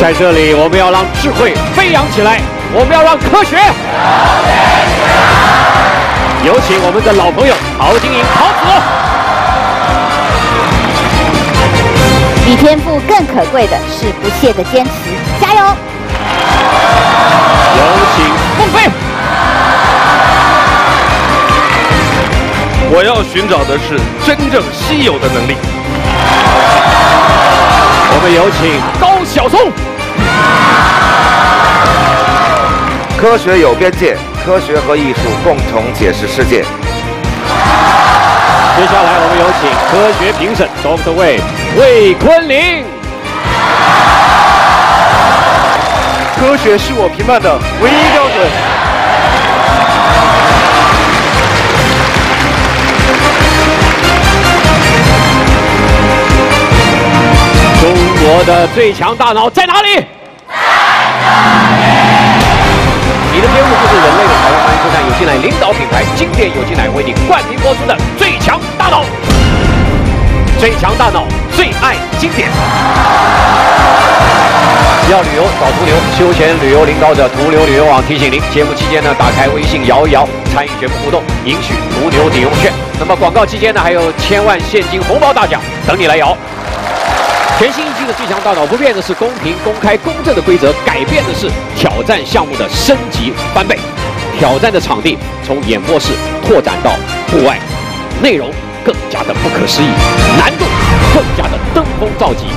在这里，我们要让智慧飞扬起来，我们要让科学。有请我们的老朋友陶晶莹陶子。 比天赋更可贵的是不懈的坚持，加油！ 有请孟非。 我要寻找的是真正稀有的能力。 我们有请高晓松。 科学有边界，科学和艺术共同解释世界。 接下来我们有请科学评审 Dr. 魏坤林。 科学是我评判的唯一标准。 中国的最强大脑在哪里？你的天赋就是人类的财富。欢迎收看有机奶领导品牌经典有机奶为你冠名播出的《最强大脑》。最强大脑，最爱经典。要旅游找途牛，休闲旅游领导者途牛旅游网提醒您，节目期间呢，打开微信摇一摇，参与节目互动，赢取途牛抵用券。那么广告期间呢，还有1000万现金红包大奖等你来摇。全新一季的最强大脑不变的是公平、公开、公正的规则，改变的是挑战项目的升级翻倍。挑战的场地从演播室拓展到户外，内容更加的不可思议，难度更加的登峰造极。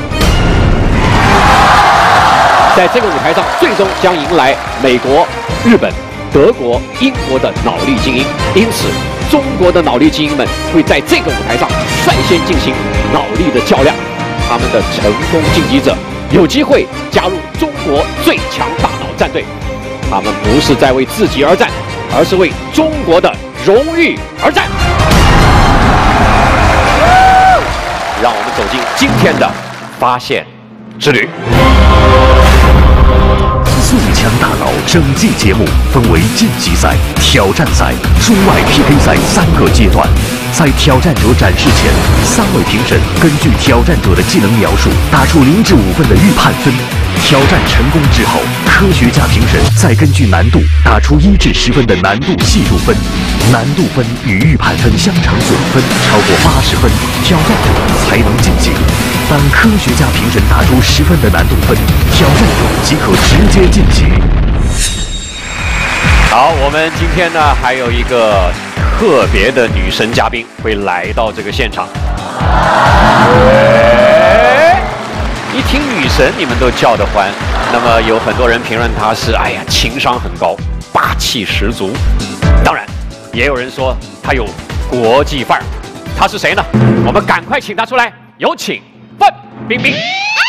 在这个舞台上，最终将迎来美国、日本、德国、英国的脑力精英，因此中国的脑力精英们会在这个舞台上率先进行脑力的较量。他们的成功晋级者有机会加入中国最强大脑战队。他们不是在为自己而战，而是为中国的荣誉而战。让我们走进今天的发现之旅。 最强大脑整季节目分为晋级赛、挑战赛、中外 PK 赛3个阶段。在挑战者展示前，3位评审根据挑战者的技能描述，打出0至5分的预判分。挑战成功之后，科学家评审再根据难度打出1至10分的难度系数分，难度分与预判分相乘总分超过80分，挑战者才能晋级。当科学家评审打出10分的难度分，挑战者即可直接晋级。 好，我们今天呢还有一个特别的女神嘉宾会来到这个现场。一听女神，你们都叫得欢。那么有很多人评论她是，情商很高，霸气十足。当然，也有人说她有国际范儿。她是谁呢？我们赶快请她出来，有请范冰冰。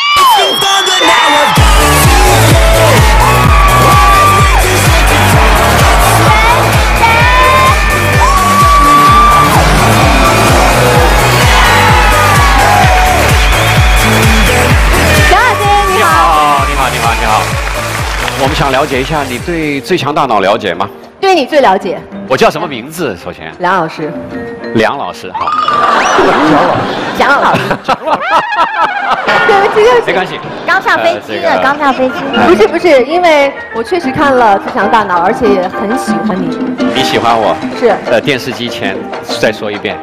你好，我们想了解一下你对最强大脑了解吗？ 对你最了解。 我叫什么名字？首先， 梁老师。 梁老师，好。 蒋老师。对不起，对不起， 没关系。 刚上飞机了，刚上飞机。 不是，因为我确实看了《最强大脑》，而且也很喜欢你。 你喜欢我？ 是。 电视机前再说一遍。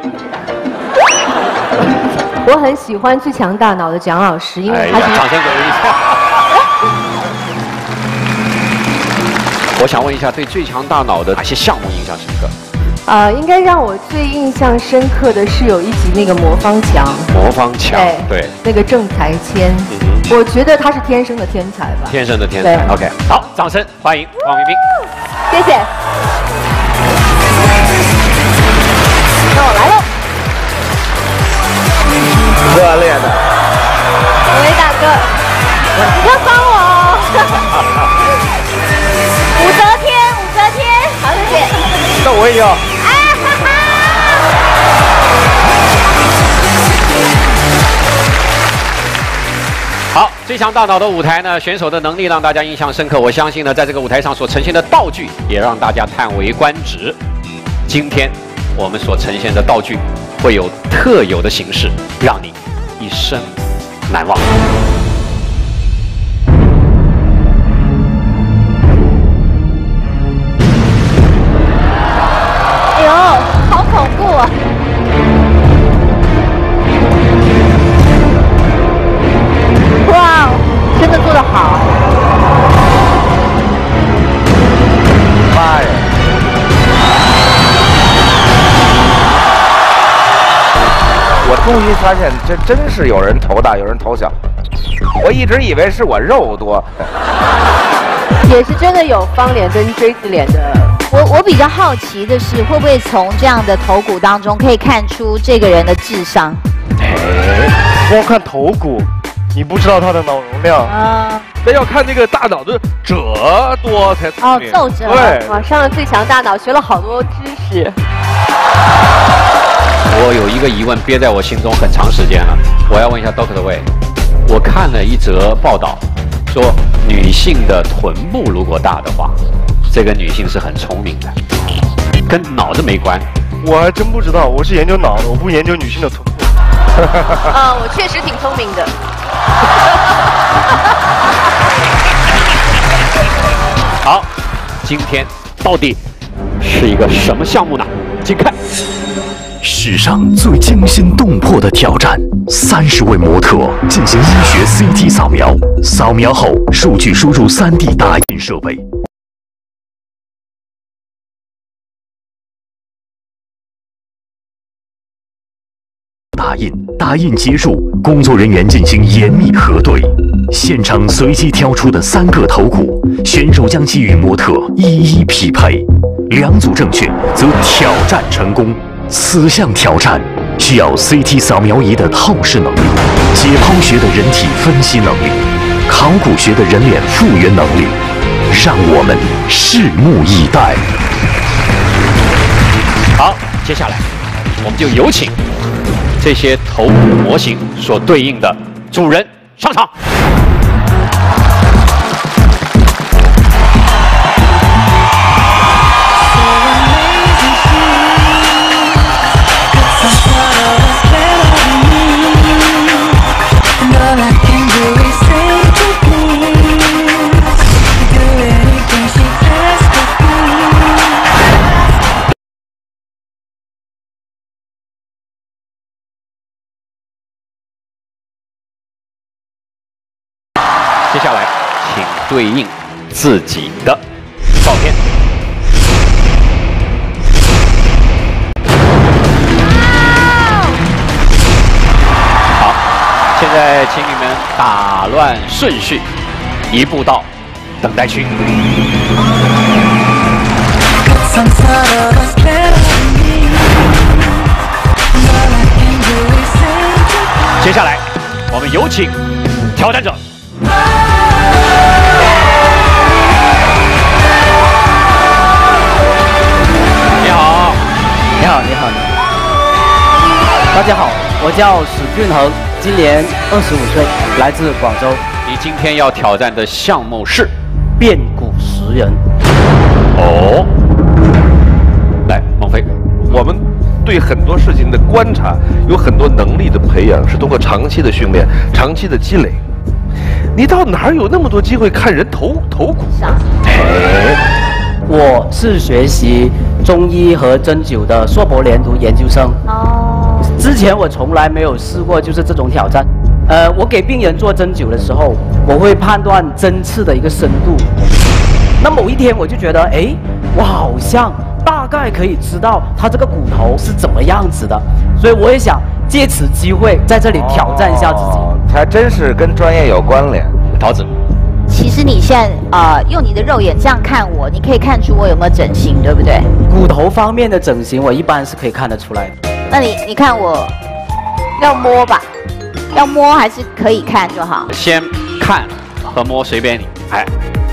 我很喜欢《最强大脑》的蒋老师，因为他是。 掌声鼓励一下。我想问一下，对最强大脑的哪些项目印象深刻？ 应该让我最印象深刻的是有一集那个魔方墙。 魔方墙，对， 那个郑才千，我觉得他是天生的天才吧。 天生的天才。OK， 好，掌声欢迎王冰冰。 谢谢。那我来喽。 热烈的。 喂，大哥，你要帮我哦。武则天，好，谢谢。 那我也要。 好，最强大脑的舞台呢，选手的能力让大家印象深刻。我相信呢，在这个舞台上所呈现的道具也让大家叹为观止。今天我们所呈现的道具会有特有的形式，让你一生难忘。 发现这真是有人头大，有人头小。我一直以为是我肉多。 也是真的有方脸跟锥子脸的。 我比较好奇的是，会不会从这样的头骨当中可以看出这个人的智商？ 光看头骨，你不知道他的脑容量。 那要看那个大脑的褶多才聪明。 皱褶。 对， 哇，上了最强大脑，学了好多知识。 我有一个疑问憋在我心中很长时间了，我要问一下 Dr. Wei。我看了一则报道，说女性的臀部如果大的话，这个女性是很聪明的，跟脑子没关。 我还真不知道，我是研究脑的，我不研究女性的臀部。 我确实挺聪明的。 好，今天到底是一个什么项目呢？请看。 史上最惊心动魄的挑战，30位模特进行医学 CT 扫描，扫描后数据输入3D 打印设备。打印结束，工作人员进行严密核对，现场随机挑出的3个头骨，选手将其与模特一一匹配，2组正确则挑战成功。此项挑战需要 CT 扫描仪的透视能力、解剖学的人体分析能力、考古学的人脸复原能力，让我们拭目以待。 好，接下来我们就有请这些头骨模型所对应的主人上场。接下来，请对应自己的照片。好，现在请你们打乱顺序，移步到等待区。接下来，我们有请挑战者。你好， 你好，你好，大家好，我叫史俊恒，今年25岁，来自广州。 你今天要挑战的项目是变骨食人。 哦，来，孟非， 我们对很多事情的观察，有很多能力的培养，是通过长期的训练、长期的积累。你到哪儿有那么多机会看人头骨啊？ 我是学习中医和针灸的硕博连读研究生。哦。之前我从来没有试过，就是这种挑战。我给病人做针灸的时候，我会判断针刺的一个深度。那某一天我就觉得，哎，我好像大概可以知道他这个骨头是怎么样子的，所以我也想借此机会在这里挑战一下自己。 还真是跟专业有关联。 桃子， 其实你现在用你的肉眼这样看我，你可以看出我有没有整形，对不对？ 骨头方面的整形，我一般是可以看得出来的。 那你看我要摸吧，要摸还是可以看就好。 先看和摸随便你，哎。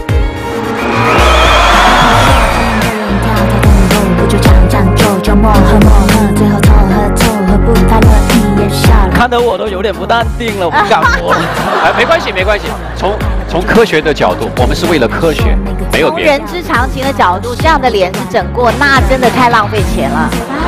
看得我都有点不淡定了，我不敢摸了。 哎，没关系，没关系。从科学的角度，我们是为了科学，没有别的。 从人之常情的角度，这样的脸是整过，那真的太浪费钱了。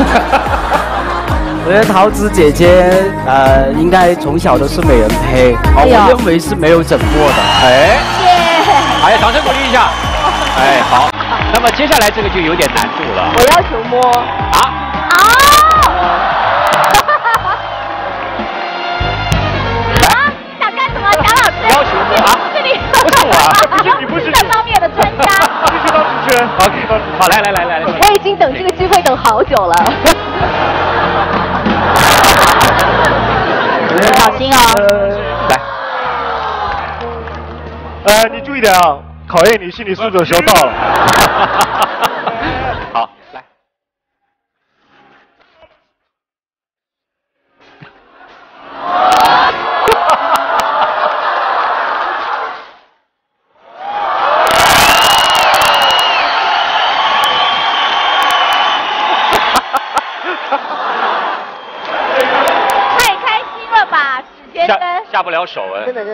我觉得桃子姐姐，应该从小都是美人胚，我认为是没有整过的。 哎，哎，掌声鼓励一下。哎，好。那么接下来这个就有点难度了。 我要求摸。 想干什么，贾老师？ 要求摸啊？ 这里不是我，你不是这方面的专家。 继续当主持人。 好，来。 我已经等这个机会等好久了。 小心哦。 来， 你注意点啊，考验你心理素质的时候到了。 好，来。 太开心了吧，史先生。 下不了手哎。 真的。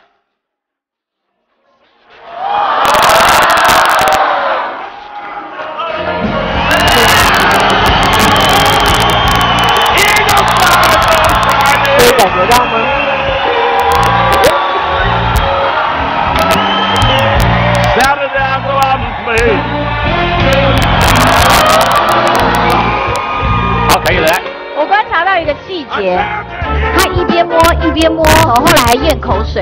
可以感觉到吗？ 好，可以了。 我观察到一个细节，他一边摸，后来还咽口水。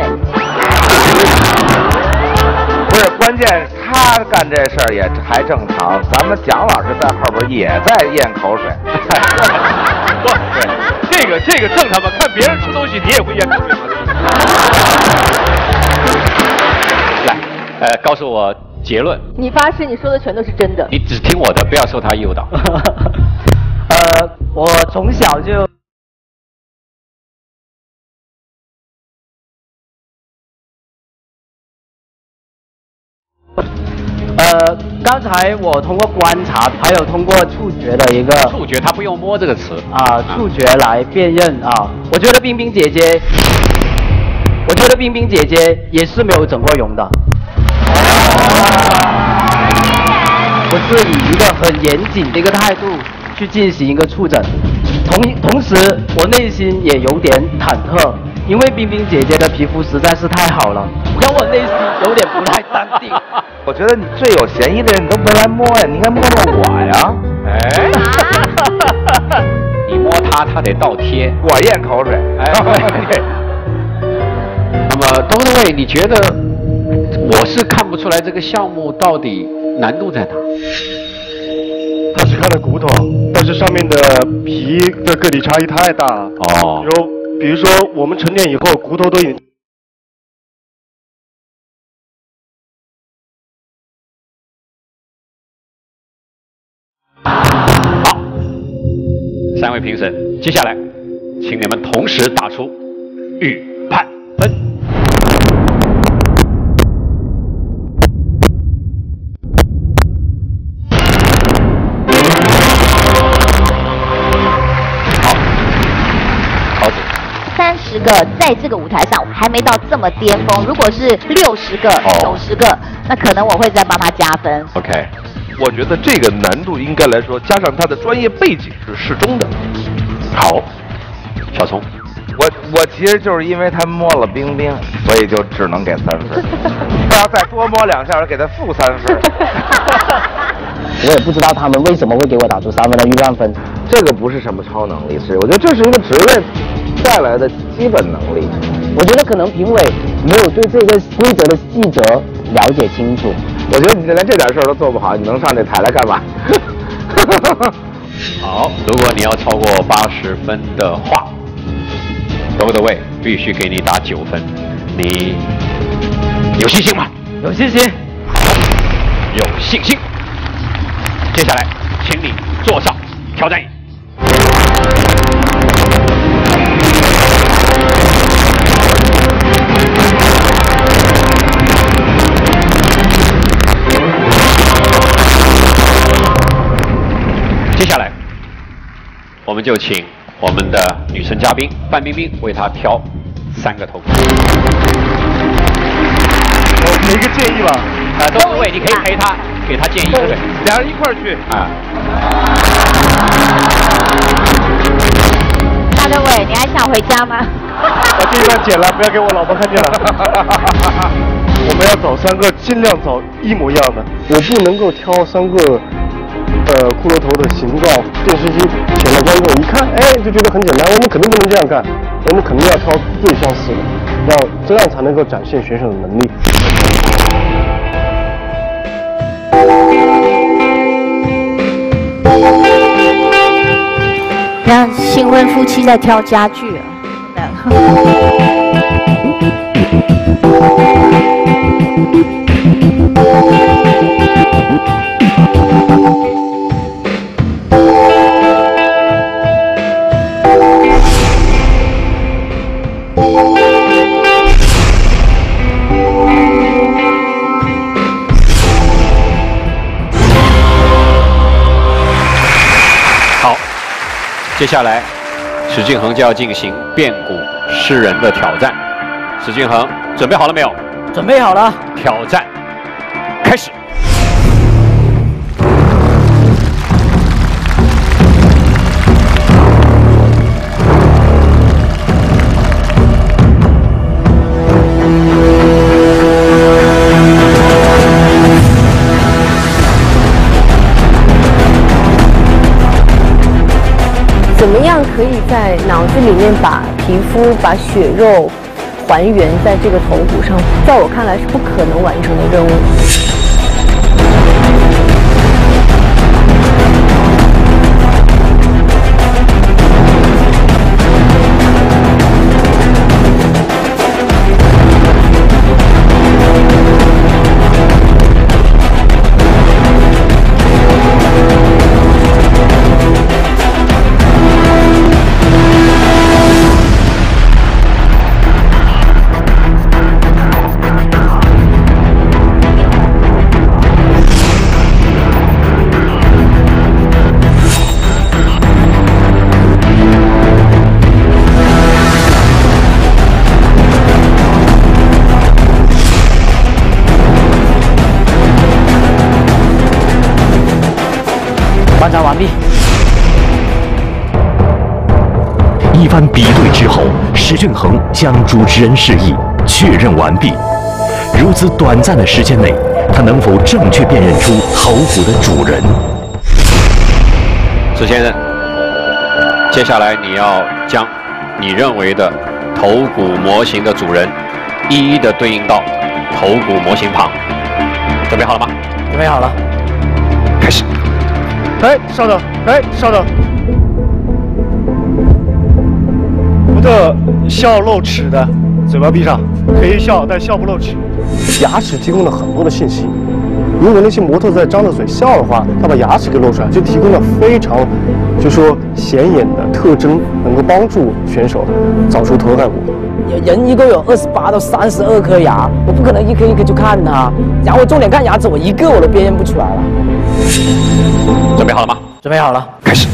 不是，关键他干这事儿也还正常，咱们蒋老师在后边也在咽口水。 对，这个正常嘛，看别人吃东西你也会咽口水吗？ 来，告诉我结论。 你发誓你说的全都是真的？ 你只听我的，不要受他诱导。 我从小就。刚才我通过观察，还有通过触觉的一个触觉，他不用摸这个词啊，触觉来辨认啊。我觉得冰冰姐姐也是没有整过容的。我是以一个很严谨的一个态度去进行一个触诊，同时我内心也有点忐忑，因为冰冰姐姐的皮肤实在是太好了，让我内心有点不太淡定。 我觉得你最有嫌疑的人你都没来摸呀，你应该摸摸我呀。 哎，你摸他，他得倒贴， 我咽口水。 哎，那么东东卫，你觉得我是看不出来这个项目到底难度在哪？ 他只看了骨头，但是上面的皮的个体差异太大了。 哦。 比如说我们成年以后，骨头都已经。 好，3位评审，接下来请你们同时打出预判分。好 ，30个在这个舞台上还没到这么巅峰，如果是60个、90个，那可能我会再帮他加分。 OK。 我觉得这个难度应该来说，加上他的专业背景是适中的。 好，小聪， 我其实就是因为他摸了冰冰，所以就只能给3分。他要再多摸2下，我给他负3分。 我也不知道他们为什么会给我打出3分的预判分。 这个不是什么超能力，我觉得这是一个职业带来的基本能力。 我觉得可能评委没有对这个规则的细则了解清楚。 我觉得你连这点事儿都做不好，你能上这台来干嘛？ 好，如果你要超过80分的话，东东卫必须给你打9分。你有信心吗？ 有信心。 有信心。接下来，请你坐上挑战椅。接下来，我们就请我们的女神嘉宾范冰冰为她挑3个头盔。 我给一个建议吧。 东东卫，你可以陪他，给他建议，对， 俩人一块儿去。 啊。 大东伟，你还想回家吗？ 把这一段剪了，不要给我老婆看见了。我们要找3个，尽量找一模一样的。我不能够挑3个。骷髅头的形状，电视机前面观众一看，哎，就觉得很简单。我们肯定不能这样干，我们肯定要挑最相似的，这样才能够展现选手的能力。 让新婚夫妻在挑家具啊。 接下来，史俊恒就要进行变鼓诗人的挑战。史俊恒，准备好了没有？ 准备好了。 挑战开始。 怎么样可以在脑子里面把皮肤、把血肉还原在这个头骨上？在我看来是不可能完成的任务。 观察完毕。 一番比对之后，史俊恒将主持人示意确认完毕。如此短暂的时间内，他能否正确辨认出头骨的主人？ 史先生，接下来你要将你认为的头骨模型的主人一一的对应到头骨模型旁。准备好了吗？ 准备好了。 开始。 哎，稍等，哎，稍等。模特笑露齿的，嘴巴闭上，可以笑，但笑不露齿。牙齿提供了很多的信息。如果那些模特在张着嘴笑的话，他把牙齿给露出来，就提供了非常，就说显眼的特征，能够帮助选手找出头盖骨。 人一共有28到32颗牙，我不可能一颗一颗去看它。然后我重点看牙齿，我一个我都辨认不出来了。 准备好了吗？ 准备好了， 开始。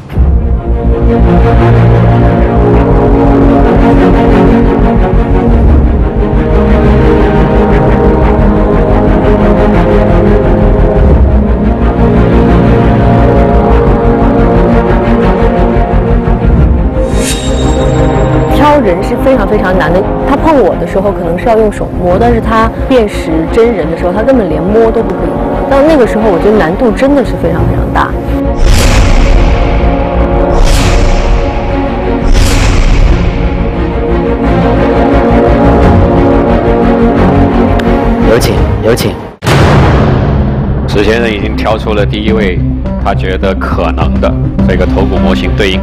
挑人是非常非常难的，他碰我的时候可能是要用手摸，但是他辨识真人的时候，他根本连摸都不可以摸。到那个时候，我觉得难度真的是非常非常大。 有请，有请。 史先生已经挑出了第一位，他觉得可能的这个头骨模型对应。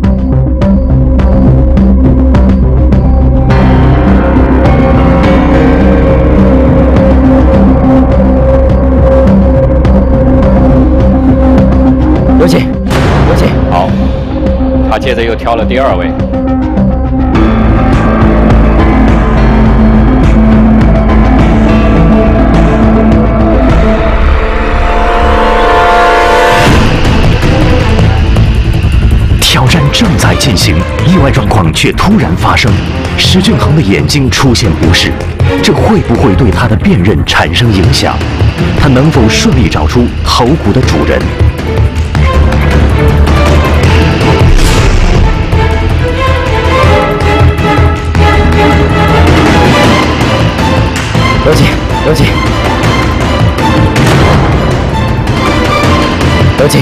有请，有请。 好，他接着又挑了第二位。 挑战正在进行，意外状况却突然发生。史俊恒的眼睛出现不适，这会不会对他的辨认产生影响？他能否顺利找出头骨的主人？ 有请，有请，有请。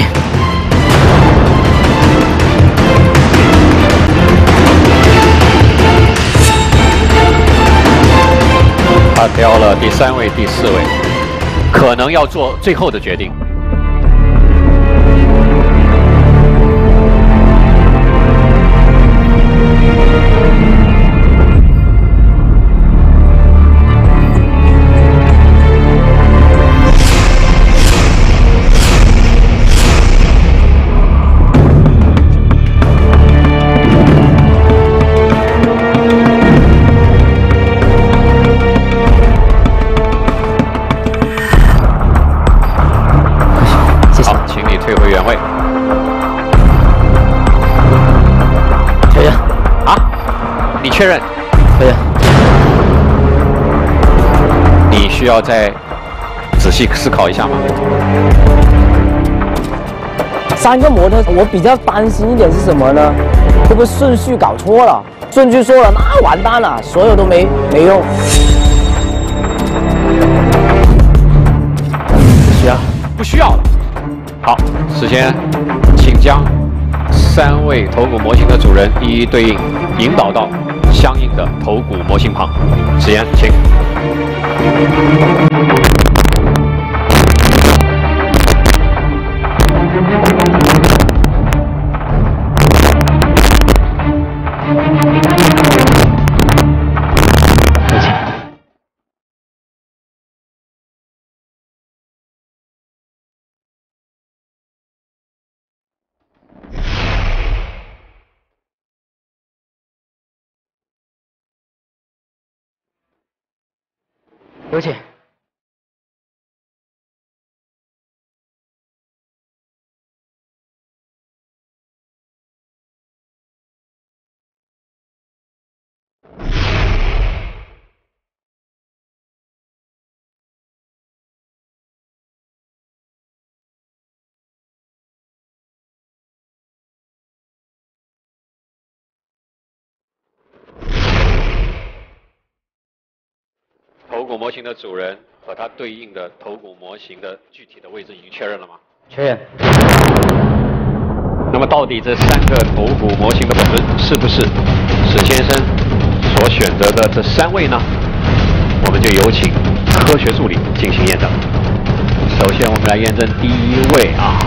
他挑了第3位、第4位，可能要做最后的决定。 确认。 对。 你需要再仔细思考一下吗 ？3个模特，我比较担心一点是什么呢？会不会顺序搞错了？顺序错了，那完蛋了，所有都没用。 不需要了。好，首先请将3位头骨模型的主人一一对应引导到相应的头骨模型旁。时间，请。 有请。 头骨模型的主人和它对应的头骨模型的具体的位置已经确认了吗？ 确认。 那么到底这3个头骨模型的本尊是不是史先生所选择的这3位呢？我们就有请科学助理进行验证。首先我们来验证第1位啊。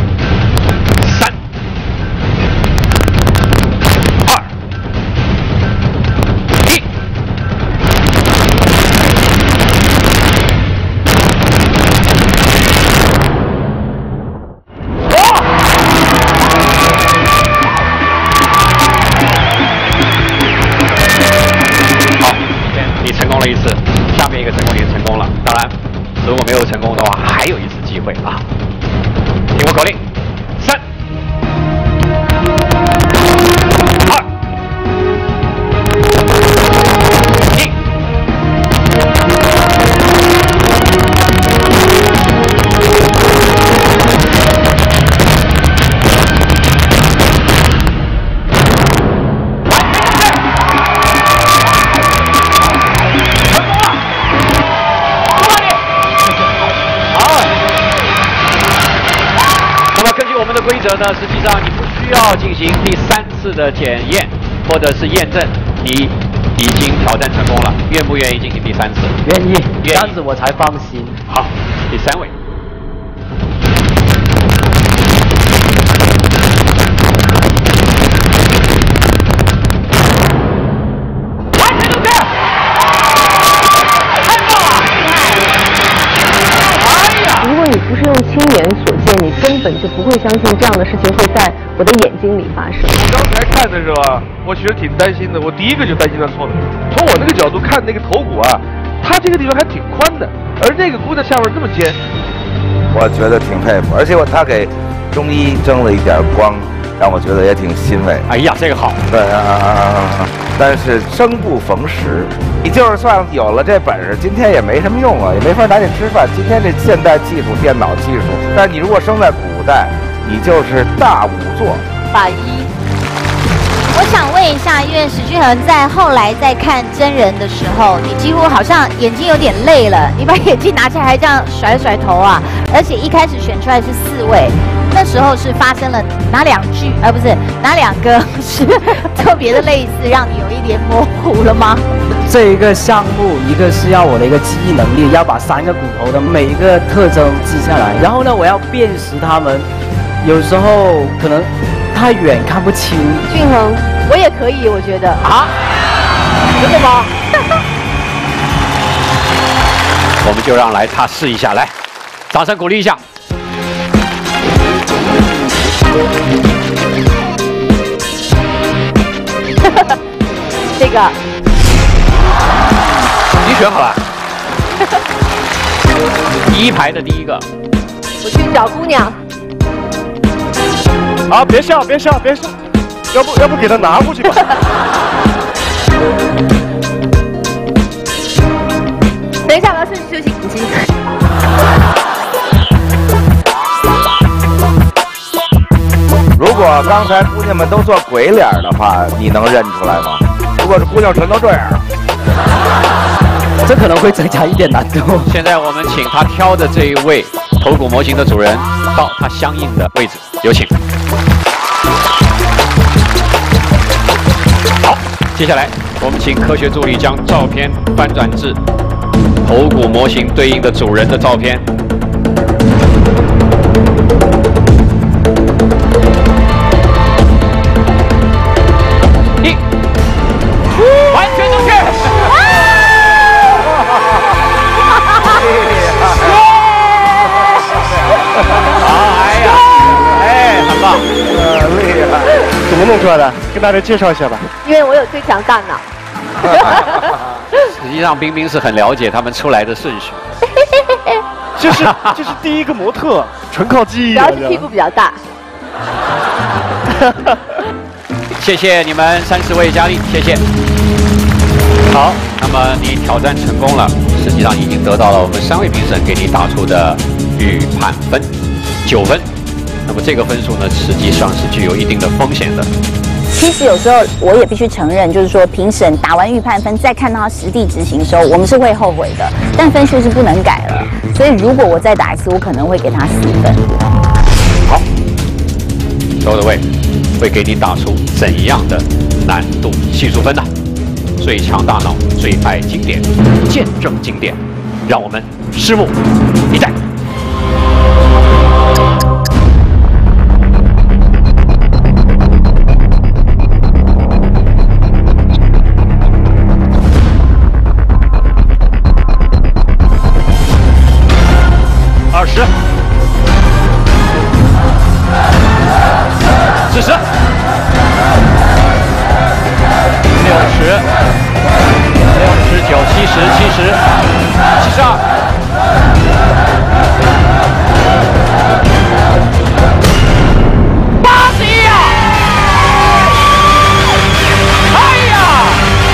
如果没有成功的话，还有一次机会啊！听我口令：3、2、1。我们的规则呢，实际上你不需要进行第3次的检验或者是验证，你已经挑战成功了。愿不愿意进行第3次？ 愿意，这样子我才放心。 好，第3位。 你不是用亲眼所见，你根本就不会相信这样的事情会在我的眼睛里发生。 我刚才看的时候啊，我其实挺担心的。我第一个就担心他错了。从我那个角度看那个头骨啊，他这个地方还挺宽的，而那个骨的下边这么尖， 我觉得挺佩服。而且他给中医争了一点光，让我觉得也挺欣慰。 哎呀，这个好。 对啊，但是生不逢时。你就算有了这本事，今天也没什么用啊，也没法拿你吃饭。今天这现代技术、电脑技术，但是你如果生在古代，你就是大仵作。 法医，我想问一下，因为史俊恒在后来在看真人的时候，你几乎好像眼睛有点累了，你把眼镜拿起来还这样甩甩头啊，而且一开始选出来是4位。那时候是发生了哪2句，不是哪2个是特别的类似，让你有一点模糊了吗？ 这一个项目，一个是要我的一个记忆能力，要把3个骨头的每一个特征记下来，然后呢，我要辨识它们，有时候可能太远看不清。 俊恒，我也可以，我觉得啊，真的吗？我们就让来他试一下，来，掌声鼓励一下。 这个你选好了。第1排的第1个， 我去找姑娘。 啊，别笑，别笑，别笑，要不给他拿过去吧。 顺序就请进。 如果刚才姑娘们都做鬼脸的话，你能认出来吗？如果是姑娘全都这样， 这可能会增加一点难度。 现在我们请他挑的这一位头骨模型的主人到他相应的位置，有请。好，接下来我们请科学助理将照片翻转至头骨模型对应的主人的照片。完全正确！哎呀，哎，很棒， 厉害！怎么弄出来的？跟大家介绍一下吧。 因为我有最强大脑。 实际上，冰冰是很了解他们出来的顺序。 这是第一个模特，纯靠记忆。 主要是屁股比较大。 谢谢你们30位佳丽，谢谢。好，那么你挑战成功了，实际上已经得到了我们3位评审给你打出的预判分9分。那么这个分数呢，实际上是具有一定的风险的。 其实有时候我也必须承认，就是说评审打完预判分，再看到他实地执行的时候，我们是会后悔的。但分数是不能改了，所以如果我再打一次，我可能会给他4分。 好，所有的位会给你打出怎样的难度系数分呢？最强大脑，最爱经典，见证经典，让我们拭目以待。20、40、60、69、70、70、72。81呀！哎呀！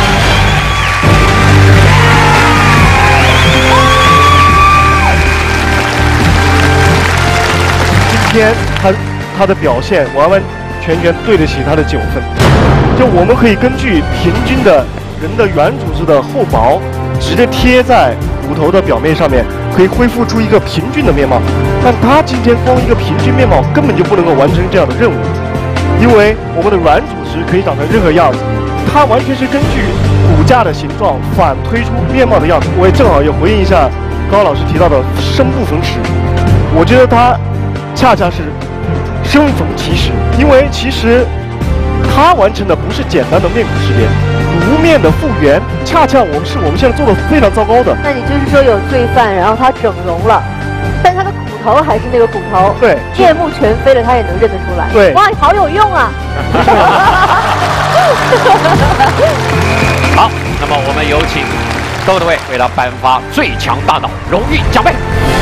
今天他的表现完完全全对得起他的9分。就我们可以根据平均的人的软组织的厚薄，直接贴在骨头的表面上面，可以恢复出一个平均的面貌。但他今天光一个平均面貌根本就不能够完成这样的任务，因为我们的软组织可以长成任何样子，它完全是根据骨架的形状反推出面貌的样子。我也正好也回应一下高老师提到的生不逢时，我觉得他恰恰是生逢其时，因为其实他完成的不是简单的面骨识别，颅面的复原恰恰我们现在做的非常糟糕的。 那你就是说有罪犯，然后他整容了，但他的骨头还是那个骨头， 对， 面目全非了，他也能认得出来。 对， 哇，好有用啊！ 好，那么我们有请各位为他颁发最强大脑荣誉奖杯。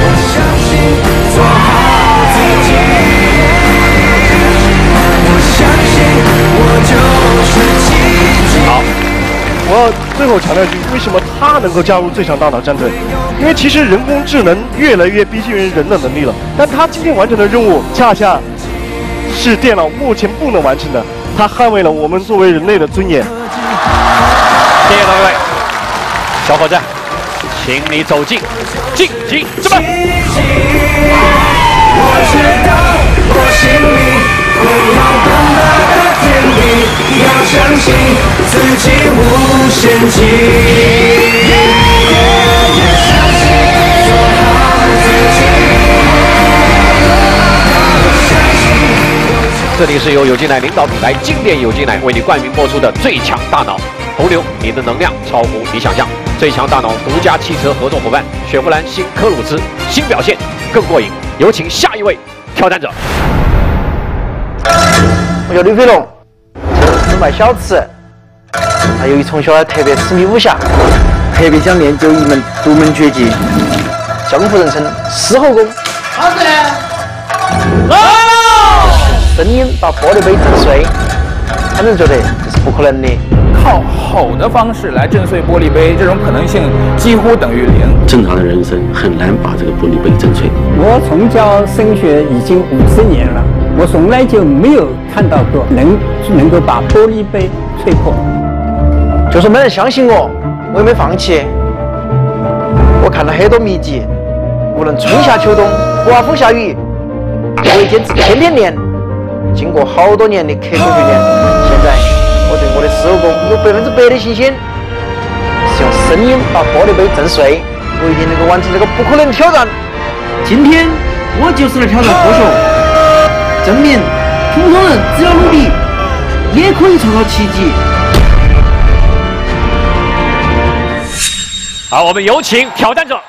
好，我要最后强调一句，为什么他能够加入最强大脑战队？因为其实人工智能越来越逼近于人的能力了，但他今天完成的任务恰恰是电脑目前不能完成的，他捍卫了我们作为人类的尊严。 谢谢各位，小伙子，请你走进晋级之门。我知道我心里会有更大的天地，要相信自己无限极，相信做好自己。这里是由有机奶领导品牌经典有机奶为你冠名播出的最强大脑。洪流，你的能量超乎你想象。最强大脑独家汽车合作伙伴雪佛兰新科鲁兹，新表现更过瘾。有请下一位挑战者。 我叫吕飞龙，是卖小吃。由于从小特别痴迷武侠，特别想练就一门独门绝技，江湖人称狮吼功。好的。声音把玻璃杯震碎，他们觉得这是不可能的。 靠吼的方式来震碎玻璃杯，这种可能性几乎等于0。 正常的人生很难把这个玻璃杯震碎。 我从教声学已经50年了，我从来就没有看到过能够把玻璃杯吹破。 就是没人相信我，我也没放弃。我看了很多秘籍，无论春夏秋冬，刮风下雨，我也坚持天天练。经过好多年的刻苦训练，现在我对我的手工有100%的信心，是用声音把玻璃杯震碎，我一定能够完成这个不可能挑战。 今天我就是来挑战科学，证明普通人只要努力，也可以创造奇迹。 好，我们有请挑战者。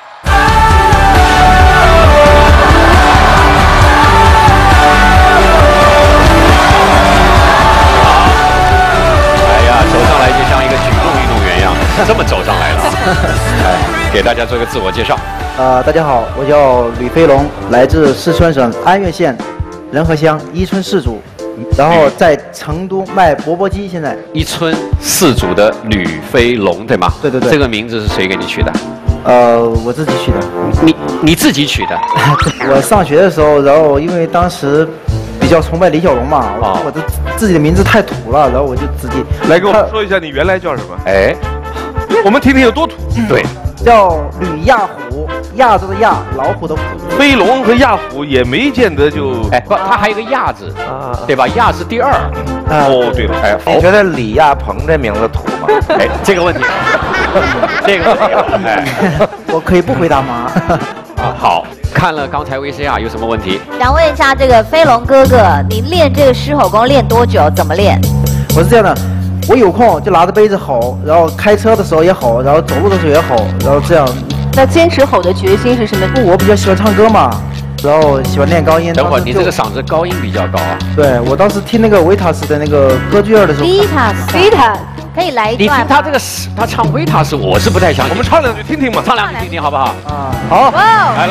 走上来就像一个举重运动员一样，这么走上来了。哎，给大家做个自我介绍。 大家好，我叫吕飞龙，来自四川省安岳县仁和乡伊春氏族，然后在成都卖钵钵鸡。现在伊春氏族的吕飞龙，对吗？ 对对对。 这个名字是谁给你取的？ 我自己取的。 你自己取的？ 我上学的时候，然后因为当时比较崇拜李小龙嘛，我的自己的名字太土了，然后我就自己来给我们说一下你原来叫什么？ 哎， 我们听听有多土。 对， 叫吕亚虎，亚洲的亚，老虎的虎。 飞龙和亚虎也没见得就哎不，它还有一个亚字啊，对吧？亚是第2。 哦，对了， 哎，你觉得李亚鹏这名字土吗？ 哎，这个问题，这个问题，哎， 我可以不回答吗？ 好，看了刚才 VCR 有什么问题？ 想问一下这个飞龙哥哥，你练这个狮吼功练多久？怎么练？ 我是这样的，我有空就拿着杯子吼，然后开车的时候也吼，然后走路的时候也吼，然后这样。 那坚持吼的决心是什么？ 我比较喜欢唱歌嘛，然后喜欢练高音。 等会儿你这个嗓子高音比较高啊。 对，我当时听那个维塔斯的那个歌剧院的时候。 维塔可以来一段。 他这个他唱维塔斯，我是不太相信。 我们唱2句听听嘛， 唱2句听听好不好？ 啊，好。 来。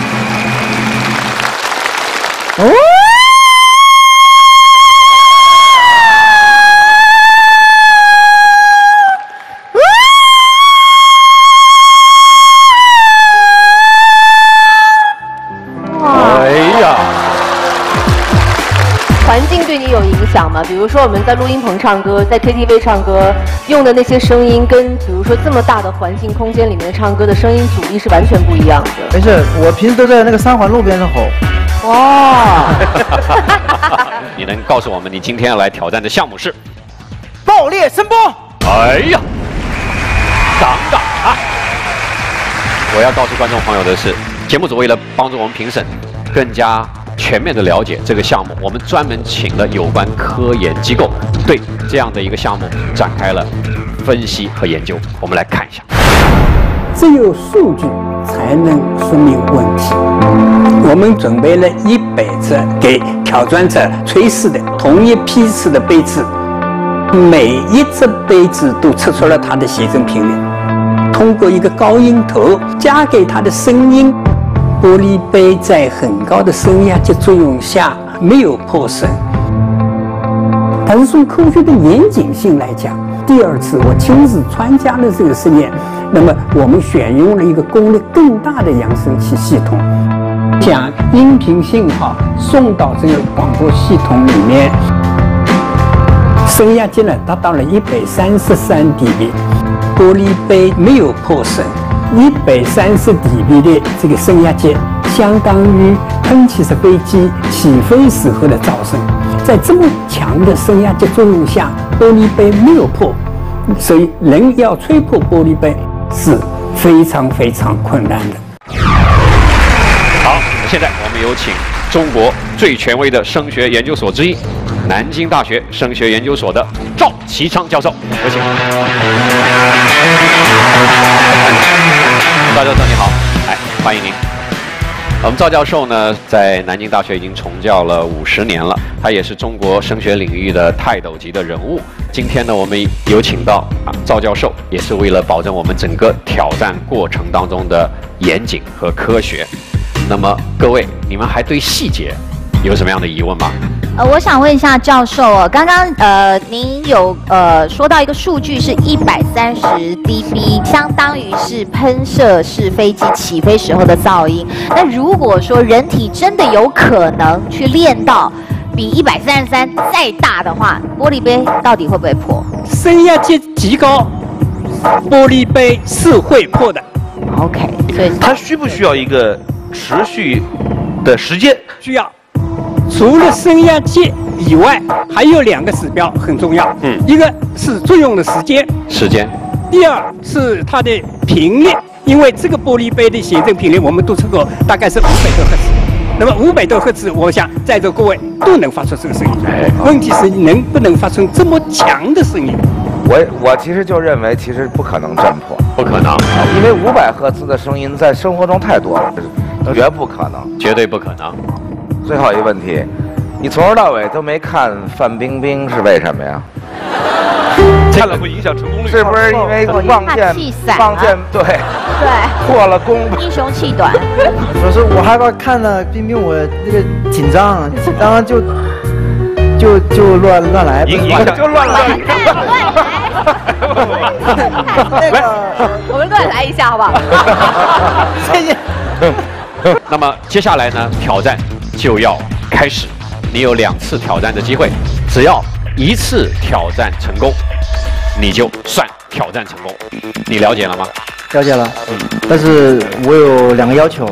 哦。 环境对你有影响吗？比如说我们在录音棚唱歌，在 KTV 唱歌，用的那些声音跟比如说这么大的环境空间里面唱歌的声音阻力是完全不一样的。 没事，我平时都在那个3环路边上吼。 哇！ 你能告诉我们你今天要来挑战的项目是？ 爆裂声波。 哎呀，杠杠啊！我要告诉观众朋友的是，节目组为了帮助我们评审更加全面的了解这个项目，我们专门请了有关科研机构对这样的一个项目展开了分析和研究。我们来看一下， 只有数据才能说明问题。我们准备了100只给挑战者吹试的同一批次的杯子，每一只杯子都测出了它的谐振频率，通过一个高音头加给它的声音。玻璃杯在很高的声压级作用下没有破声，但是从科学的严谨性来讲，第2次我亲自参加了这个实验，那么我们选用了一个功率更大的扬声器系统，将音频信号送到这个广播系统里面，声压级呢达到了133 dB， 玻璃杯没有破声。130 dB 的这个声压级相当于喷气式飞机起飞时候的噪声，在这么强的声压级作用下，玻璃杯没有破，所以人要吹破玻璃杯是非常非常困难的。 好，现在我们有请中国最权威的声学研究所之一——南京大学声学研究所的赵其昌教授，有请。赵教授你好，哎，欢迎您。我们赵教授呢，在南京大学已经从教了50年了，他也是中国声学领域的泰斗级的人物。今天呢，我们有请到赵教授，也是为了保证我们整个挑战过程当中的严谨和科学。那么各位，你们还对细节有什么样的疑问吗？ 我想问一下教授哦，刚刚您有说到一个数据是130 dB， 相当于是喷射式飞机起飞时候的噪音。那如果说人体真的有可能去练到比133再大的话，玻璃杯到底会不会破？ 声压阶极高，玻璃杯是会破的。 OK， 所以它需不需要一个持续的时间？ 需要。除了声压计以外，还有2个指标很重要。一个是作用的时间，第二是它的频率，因为这个玻璃杯的谐振频率我们都测过，大概是500多赫兹。那么500多赫兹，我想在座各位都能发出这个声音。问题是能不能发出这么强的声音？ 我其实就认为，其实不可能震破， 不可能， 因为500赫兹的声音在生活中太多了，绝不可能， 绝对不可能。 最后一个问题，你从头到尾都没看范冰冰是为什么呀？ 看了会影响成功率， 是不是因为望见对破了功？ 英雄气短。 主要是我害怕看了冰冰，我那个紧张，当然就乱来， 就乱来。 我们乱来一下，好不好？ 谢谢。 那么接下来呢，挑战就要开始。你有2次挑战的机会，只要1次挑战成功，你就算挑战成功。你了解了吗？ 了解了。但是我有2个要求。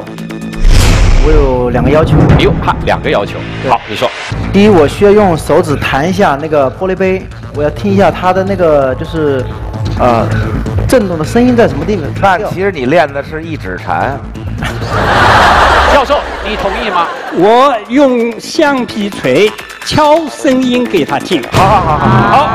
你有2个要求。好，你说。 第一，我需要用手指弹一下那个玻璃杯，我要听一下它的那个就是震动的声音在什么地方。 但其实你练的是1指禅。 教授，你同意吗？ 我用橡皮锤敲声音给他听。 好。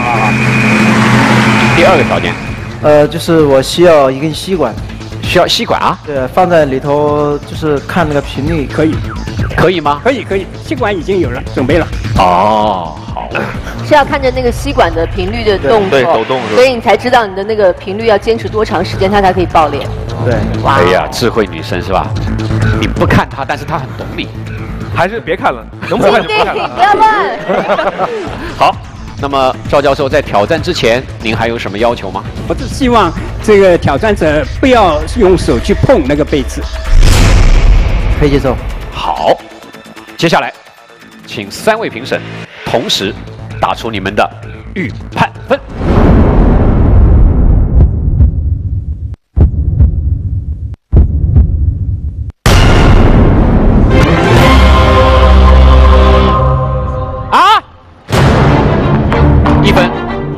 第2个条件， 就是我需要一根吸管。 需要吸管啊？ 对，放在里头就是看那个频率， 可以吗？ 可以，吸管已经有了，准备了。 哦，好。 是要看着那个吸管的频率的动作， 对，抖动， 所以你才知道你的那个频率要坚持多长时间，它才可以爆裂。 对， 哇，哎呀，智慧女生是吧？你不看她，但是她很懂你。 还是别看了，能不看就不看了。 不要乱。 好，那么赵教授在挑战之前，您还有什么要求吗？ 我只希望这个挑战者不要用手去碰那个杯子。 可以接受。 好，接下来，请3位评审同时打出你们的预判分。1分。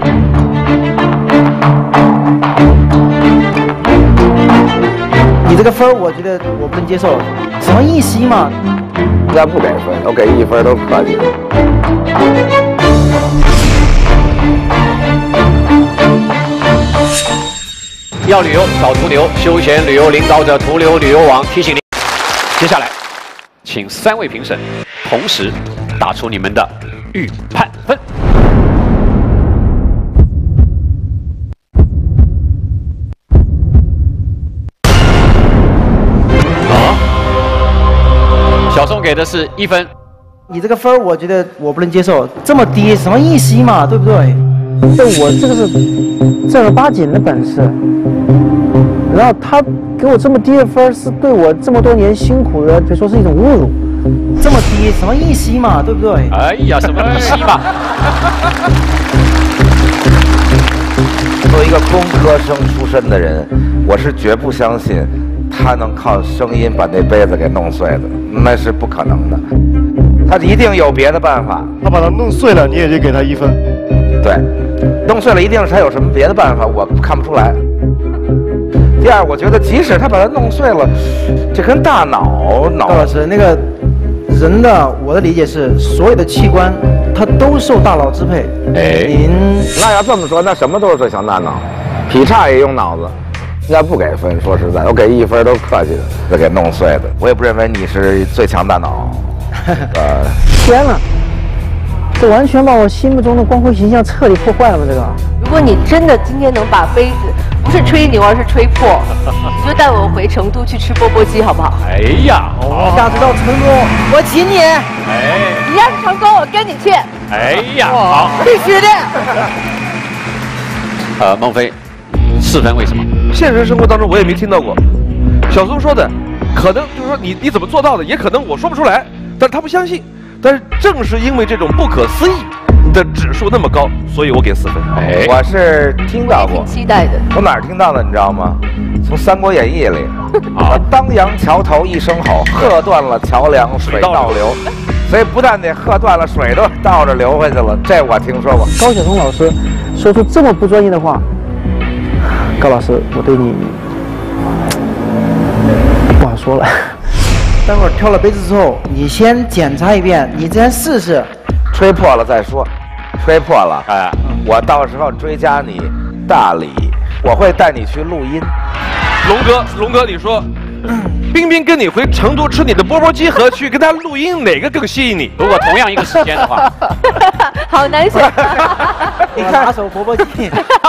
你这个分我觉得我不能接受，什么意思嘛？ 人家不给分，我给1分都可以。 要旅游找途牛，休闲旅游领导者途牛旅游网提醒您，接下来，请3位评审同时打出你们的预判分。小宋给的是1分， 你这个分我觉得我不能接受，这么低什么意思嘛？对不对？我这个是正儿八经的本事，然后他给我这么低的分，是对我这么多年辛苦的，可以说是一种侮辱。这么低什么意思嘛？对不对？ 哎呀，什么意思嘛？ 作为一个工科生出身的人，我是绝不相信他能靠声音把那杯子给弄碎的，那是不可能的。他一定有别的办法。 他把它弄碎了，你也得给他1分。 对，弄碎了一定是他有什么别的办法，我看不出来。第二，我觉得即使他把它弄碎了，这跟大脑高老师，那个人的我的理解是，所有的器官它都受大脑支配。 哎，那要这么说，那什么都是最强大脑，劈叉也用脑子。人家不给分，说实在，我给1分都客气的，就给弄碎的。我也不认为你是最强大脑。 天了，这完全把我心目中的光辉形象彻底破坏了吗？这个。 如果你真的今天能把杯子不是吹牛，而是吹破。你就带我回成都去吃钵钵鸡，好不好？ 哎呀， 下次到成都我请你。 哎， 你要是成功，我跟你去。 哎呀，好， 必须的。 孟非，4分为什么？ 现实生活当中我也没听到过。小松说的，可能就是说你怎么做到的，也可能我说不出来，但是他不相信。但是正是因为这种不可思议的指数那么高，所以我给4分。 哎，我是听到过， 期待的。 从哪儿听到的？你知道吗？从《三国演义》里，当阳桥头一声吼，喝断了桥梁水倒流。所以不但得喝断了，水都倒着流回去了，这我听说过。 高晓松老师说出这么不专业的话，高老师，我对你不好说了。 待会儿挑了杯子之后，你先检查一遍，你先试试， 吹破了再说，吹破了，哎，我到时候追加你大礼，我会带你去录音。 龙哥，你说，冰冰跟你回成都吃你的钵钵鸡和去跟他录音，哪个更吸引你？ 如果同样一个时间的话， 好难选。 你看，拿手钵钵鸡。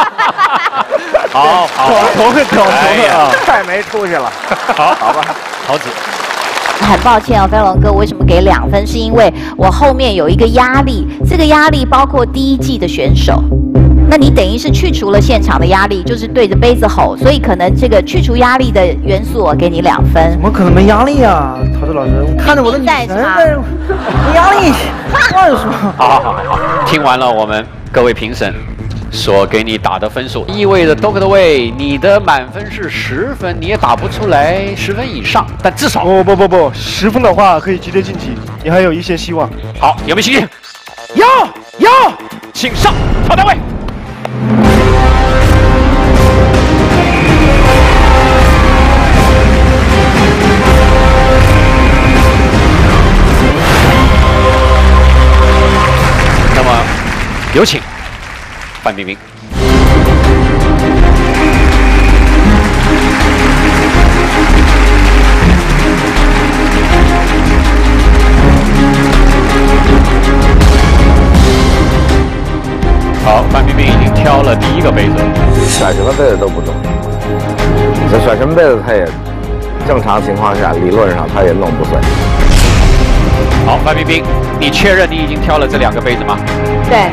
好， 头个屌头啊， 太没出息了。好吧， 好子。 很抱歉哦，飞龙哥，为什么给2分？是因为我后面有一个压力，这个压力包括第1季的选手。那你等于是去除了现场的压力，就是对着杯子吼，所以可能这个去除压力的元素，我给你2分。 怎么可能没压力啊？陶子老师，看着我的女神，没压力，乱说。 好，听完了我们各位评审所给你打的分数，意味着 Dr. Wei 你的满分是10分，你也打不出来10分以上，但至少不，10分的话可以直接晋级，你还有一线希望。 好，有没有信心？ 有， 请上挑战位。那么，有请范冰冰。好，范冰冰已经挑了第1个杯子， 选什么杯子都不懂。这选什么杯子，他也正常情况下，理论上他也弄不碎。 好，范冰冰，你确认你已经挑了这2个杯子吗？ 对。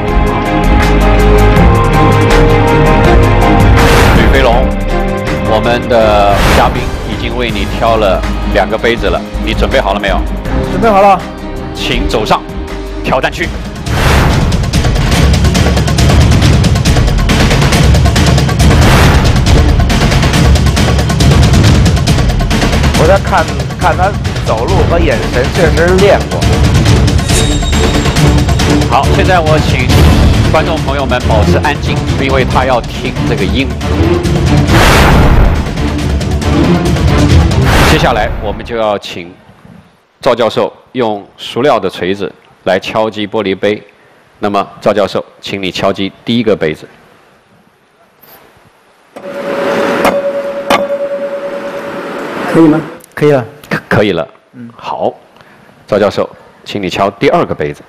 吕飞龙，我们的嘉宾已经为你挑了2个杯子了，你准备好了没有？ 准备好了， 请走上挑战区。 我在看他走路和眼神，确实练过。 好，现在我请观众朋友们保持安静，因为他要听这个音。接下来我们就要请赵教授用塑料的锤子来敲击玻璃杯。那么赵教授，请你敲击第1个杯子。 可以吗？ 可以了， 可以了。好，赵教授，请你敲第2个杯子。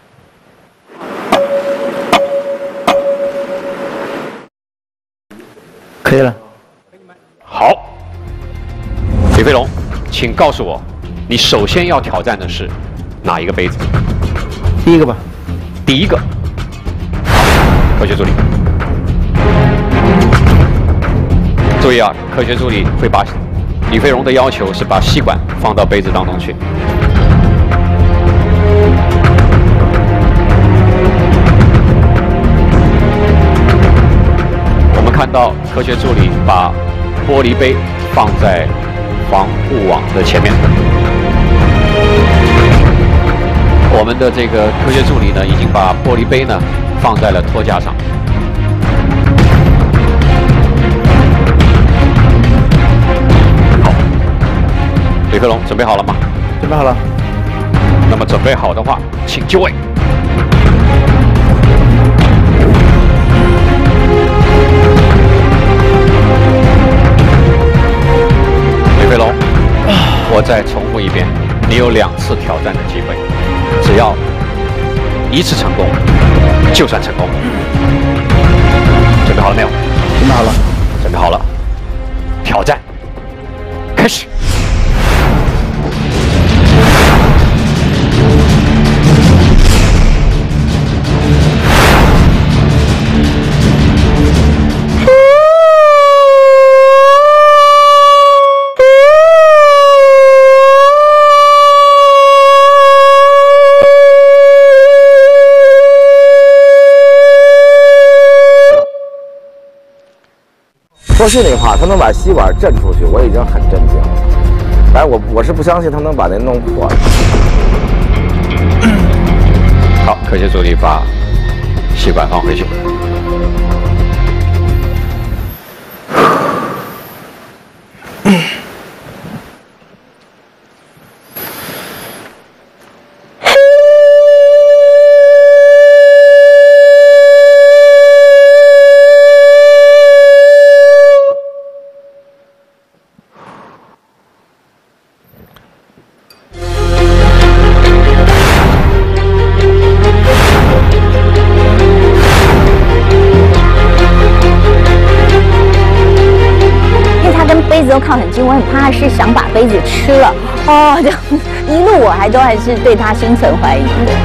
可以了。 好，李飞龙，请告诉我，你首先要挑战的是哪一个杯子？ 第1个吧。 第1个。好，科学助理。注意啊，科学助理会把李飞龙的要求是把吸管放到杯子当中去。我们看到科学助理把玻璃杯放在防护网的前面。我们的这个科学助理呢，已经把玻璃杯呢放在了托架上。李飞龙，准备好了吗？ 准备好了。 那么准备好的话，请就位。李飞龙，我再重复一遍，你有2次挑战的机会，只要1次成功，就算成功。准备好了没有？ 准备好了。 准备好了，挑战开始。 说心里话，他能把吸管震出去，我已经很震惊了。但是我是不相信他能把那弄破的。 好，科学助理把吸管放回去。 都靠很近，我很怕他是想把杯子吃了哦，这样一路我还是对他心存怀疑的。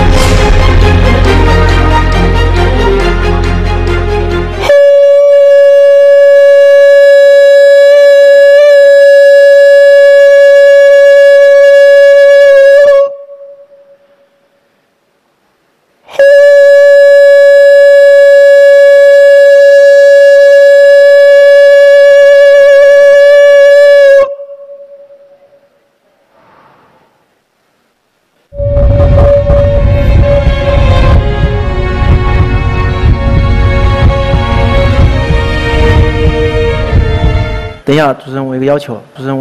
等一下，主持人，我有一个要求。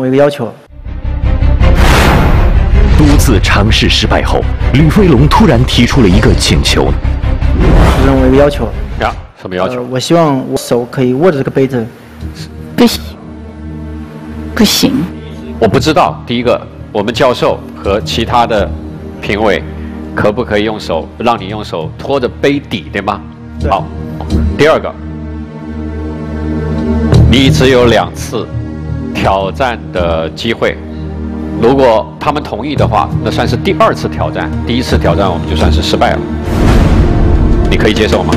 多次尝试失败后，吕飞龙突然提出了一个请求。 主持人，我有一个要求。 呀，什么要求？ 我希望我手可以握着这个杯子。 不行，不行。 我不知道，第一个，我们教授和其他的评委可不可以让你用手托着杯底，对吗？ 对。 好。第二个。你只有2次挑战的机会，如果他们同意的话，那算是第2次挑战。第1次挑战我们就算是失败了，你可以接受吗？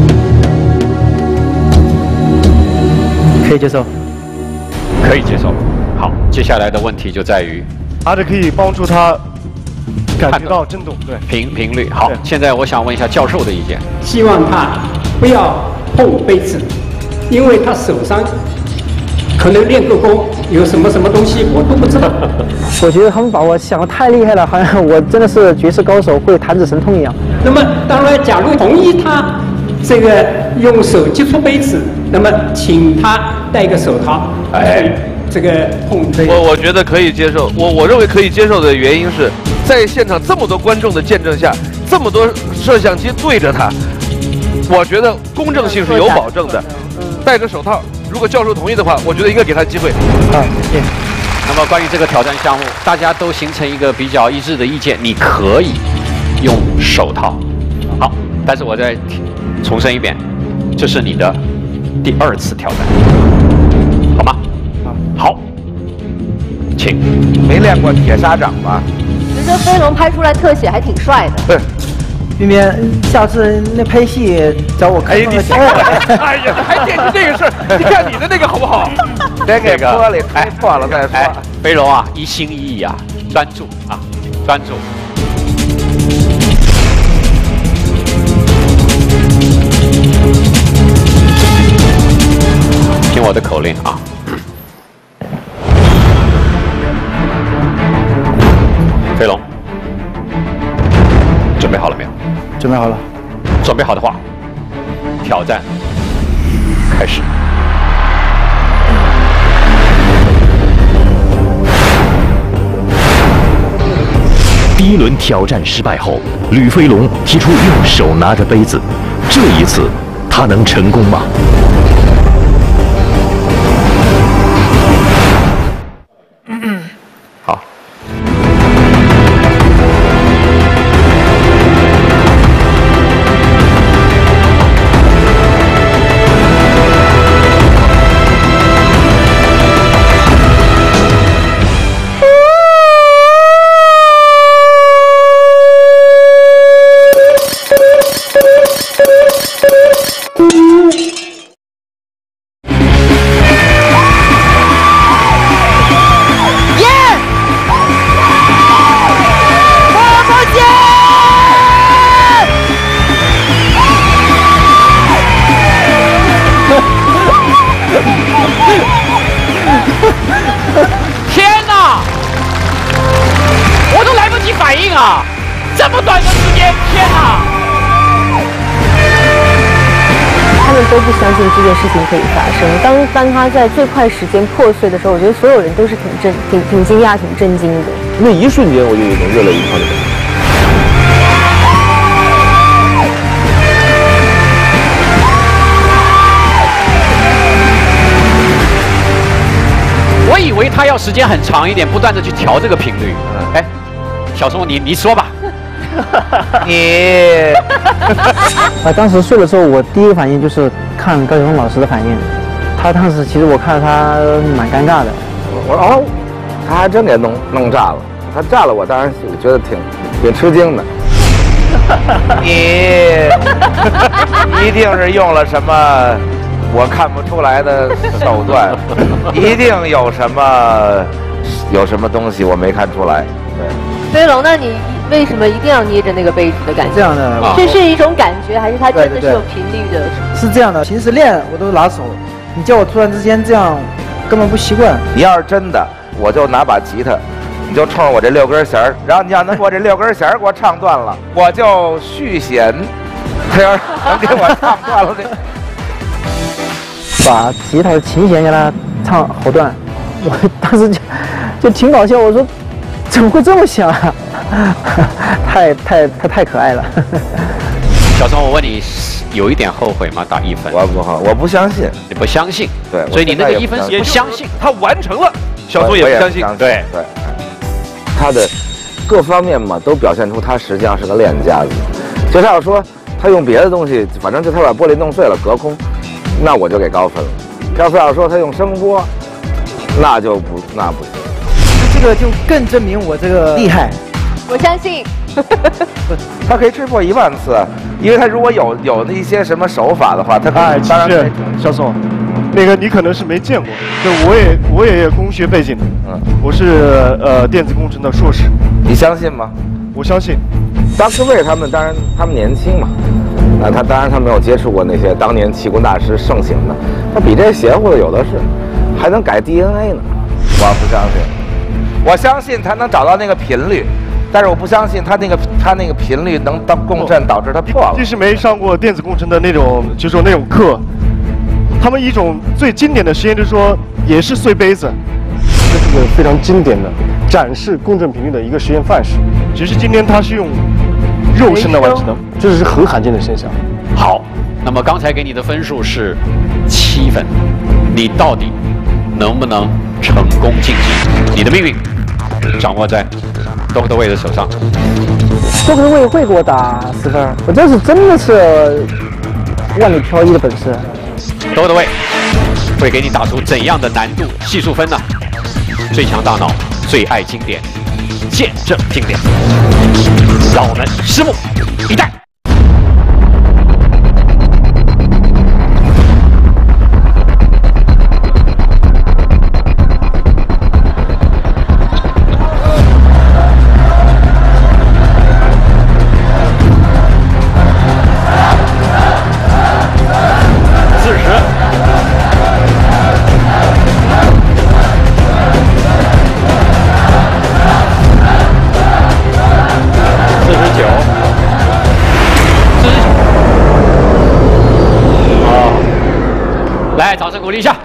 可以接受。 可以接受。好，接下来的问题就在于， 它这可以帮助他感觉到震动，对， 频率。好，现在我想问一下教授的意见。 希望他不要碰杯子。因为他手上可能练过功，有什么东西我都不知道。 我觉得他们把我想得太厉害了，好像我真的是绝世高手，会弹指神通一样。 那么当然，假如同意他这个用手接触杯子，那么请他戴个手套。这个碰杯。 我觉得可以接受。我认为可以接受的原因是在现场这么多观众的见证下，这么多摄像机对着他，我觉得公正性是有保证的。戴着手套，如果教授同意的话，我觉得应该给他机会。 好，谢谢。 那么关于这个挑战项目，大家都形成一个比较一致的意见，你可以用手套。好，但是我再重申一遍，这是你的第2次挑战，好吗？好，请。 没练过铁砂掌吧？ 觉得飞龙拍出来特写还挺帅的。 边边，下次那拍戏找我开放个节目。 哎呀，还惦记这个事儿？你看你的那个好不好？ 别给玻璃拍破了再说。 飞龙啊，一心一意啊，专注啊，专注。听我的口令啊。飞龙，准备好了没有？ 准备好了。 准备好的话，挑战开始。 第1轮挑战失败后，吕飞龙提出用手拿着杯子，这一次他能成功吗？ 好。 信啊！这么短的时间，天哪！ 他们都不相信这件事情可以发生。当他在最快时间破碎的时候，我觉得所有人都是挺惊讶、挺震惊的。 那一瞬间，我就有种热泪盈眶的感觉。 我以为他要时间很长一点，不断的去调这个频率。哎，小松，你说吧。 你当时睡的时候，我第一个反应就是看高晓松老师的反应。他当时其实我看到他蛮尴尬的。 我说哦，他还真给弄炸了。他炸了，我当然觉得挺吃惊的。你一定是用了什么我看不出来的手段，一定有什么东西我没看出来。 对，飞龙，那你为什么一定要捏着那个杯子的感觉？ 这样的， 这是一种感觉，还是它真的是有频率的？ 是这样的，平时练我都拿手，你叫我突然之间这样，根本不习惯。 你要是真的，我就拿把吉他，你就冲着我这6根弦，然后你要能把我这6根弦给我唱断了，我就续弦。他要是能给我唱断了， 把吉他的琴弦给他唱好断，我当时就挺搞笑，我说怎么会这么想啊？太可爱了。 小松，我问你，有一点后悔吗？打1分？ 我不相信。 你不相信？ 对， 所以你那个1分是不相信， 他完成了。小松也不相信。 对。 他的各方面嘛，都表现出他实际上是个练家子。就他要说他用别的东西，反正就他把玻璃弄碎了隔空，那我就给高分了。要非要说他用声波，那不行。 这个就更证明我这个厉害。 我相信。 他可以吹破1万次，因为他如果有那一些什么手法的话，他当然是小松，那个你可能是没见过，就我也工学背景的，我是电子工程的硕士。 你相信吗？ 我相信。 Dr. Wei 他们当然他们年轻嘛，当然他没有接触过那些当年气功大师盛行的，他比这邪乎的有的是，还能改 DNA 呢。我不相信，我相信他能找到那个频率。但是我不相信他那个频率能共振导致他破了。 即使没上过电子工程的那种，就是说那种课，他们一种最经典的实验就是说，也是碎杯子，这是个非常经典的展示共振频率的一个实验范式。只是今天他是用肉身来完成的，这是很罕见的现象。 好，那么刚才给你的分数是7分，你到底能不能成功晋级？你的命运掌握在Dr. Wei 的手上。 Dr. Wei会给我打10分，我这是真的是万里挑一的本事。 Dr. Wei会给你打出怎样的难度系数分呢？最强大脑，最爱经典，见证经典，让我们拭目以待。来，掌声鼓励一下。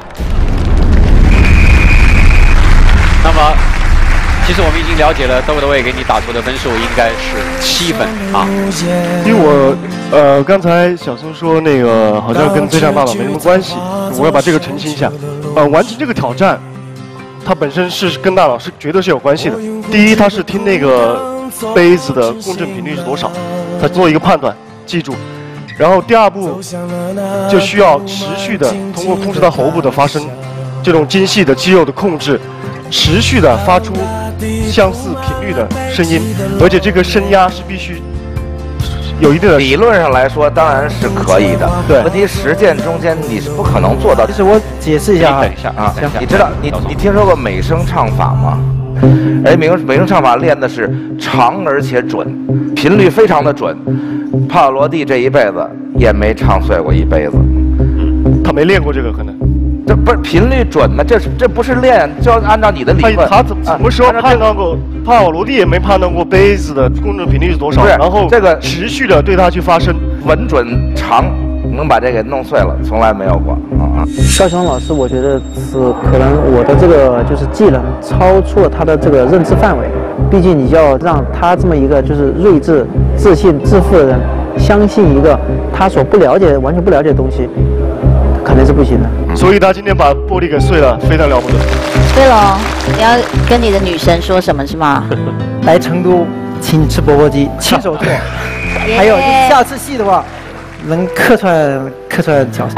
那么，其实我们已经了解了Dr. Wei给你打出的分数应该是7分啊。 因为我刚才小松说那个好像跟最强大脑没什么关系，我要把这个澄清一下。完成这个挑战，它本身是跟大脑是绝对是有关系的。第一，它是听那个杯子的共振频率是多少，它做一个判断，记住。然后第二步就需要持续的通过控制到喉部的发声，这种精细的肌肉的控制，持续的发出相似频率的声音，而且这个声压是必须有一定的。 理论上来说当然是可以的， 对。 问题实践中间你是不可能做到。 其实我解释一下啊， 等一下啊， 你知道你听说过美声唱法吗？美声唱法练的是长而且准，频率非常的准。帕瓦罗蒂这一辈子也没唱碎过一杯子， 他没练过这个可能。 这不是频率准吗？这不是练，就要按照你的理论。 他怎么说判断过？帕瓦罗蒂也没判断过杯子的共振频率是多少，然后这个持续的对它去发声， 稳准长，能把这给弄碎了，从来没有过啊。 高雄老师，我觉得是可能我的这个就是技能超出了他的这个认知范围，毕竟你要让他这么一个就是睿智、自信、自负的人相信一个他所不了解、完全不了解的东西，肯定是不行的。 所以他今天把玻璃给碎了，非常了不得。 对了，你要跟你的女神说什么是吗？ 来成都请吃钵钵鸡，亲手做。还有就是下次戏的话，能客串角色。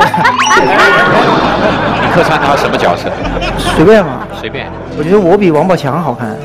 你客串他什么角色？ 随便嘛， 随便。 我觉得我比王宝强好看。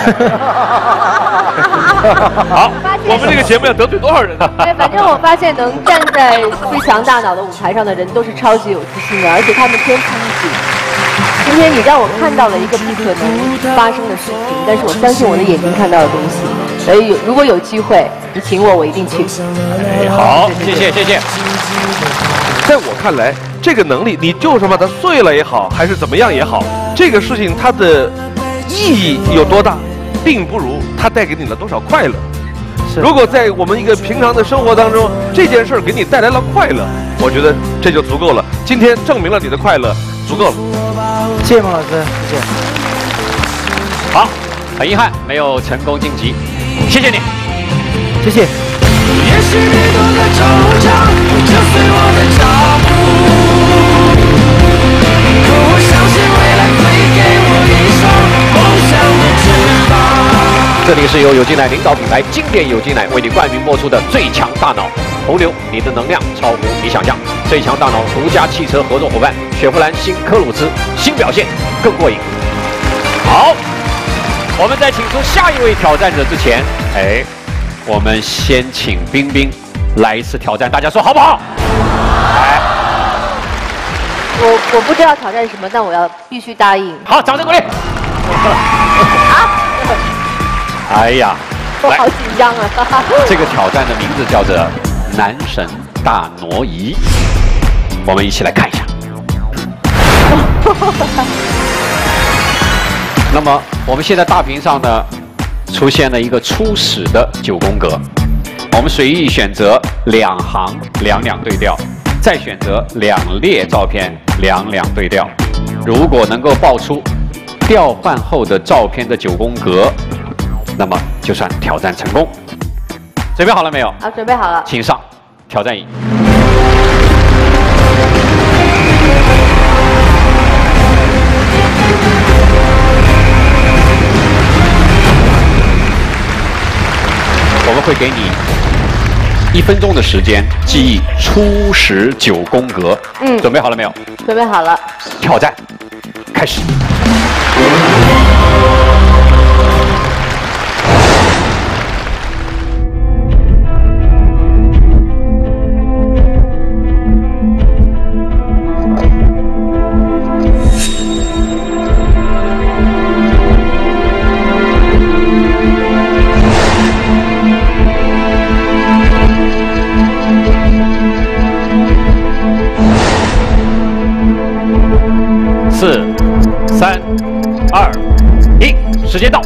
好，我们这个节目要得罪多少人呢？ 对，反正我发现能站在最强大脑的舞台上的人都是超级有自信的，而且他们天赋异禀。今天你让我看到了一个不可能发生的事情，但是我相信我的眼睛看到的东西。所以如果有机会，你请我一定去。 好，谢谢。 在我看来，这个能力，你就算把它碎了也好，还是怎么样也好，这个事情它的意义有多大，并不如它带给你了多少快乐。如果在我们一个平常的生活当中，这件事儿给你带来了快乐，我觉得这就足够了。今天证明了你的快乐，足够了。 谢谢孟老师，谢谢。 好，很遗憾没有成功晋级，谢谢你， 谢谢。 也许你懂得惆怅，跟随我的脚步，可我相信未来会给我一双梦想的翅膀。 这里是由有机奶领导品牌经典有机奶为你冠名播出的《最强大脑》，红牛，你的能量超乎你想象。最强大脑独家汽车合作伙伴雪佛兰新科鲁兹，新表现更过瘾。好，我们在请出下一位挑战者之前，我们先请冰冰来一次挑战，大家说好不好？ 我不知道挑战什么，但我要必须答应。 好，掌声鼓励。哎呀， 我好紧张啊！ 这个挑战的名字叫做男神大挪移，我们一起来看一下。那么我们现在大屏上呢，出现了一个初始的9宫格，我们随意选择2行2两对调，再选择2列照片2两对调。如果能够爆出调换后的照片的9宫格，那么就算挑战成功。准备好了没有？ 好，准备好了， 请上挑战椅。我们会给你1分钟的时间记忆初始9宫格。准备好了没有？ 准备好了。 挑战开始。4、3、2、1，时间到。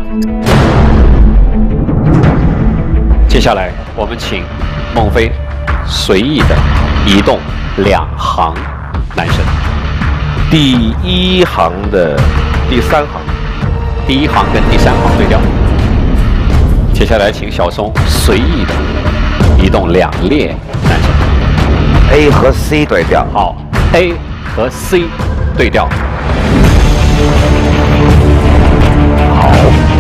接下来我们请孟非随意的移动2行男神， 第1行的第3行， 第1行跟第3行对调。接下来请小松随意的移动2列男神 ，A 和 C 对调。 好 ，A 和 C 对调。好，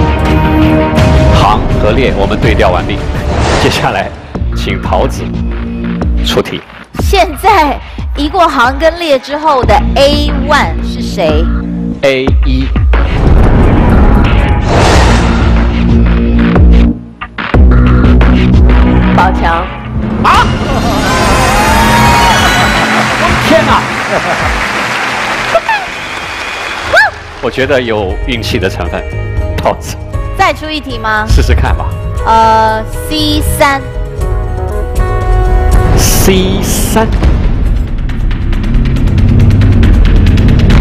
行和列我们对调完毕。接下来，请桃子出题。 现在移过行跟列之后的 A1 是谁 ？A1。 宝强。 啊！天哪！我觉得有运气的成分，桃子。 再出一题吗？ 试试看吧。 C3。 C3。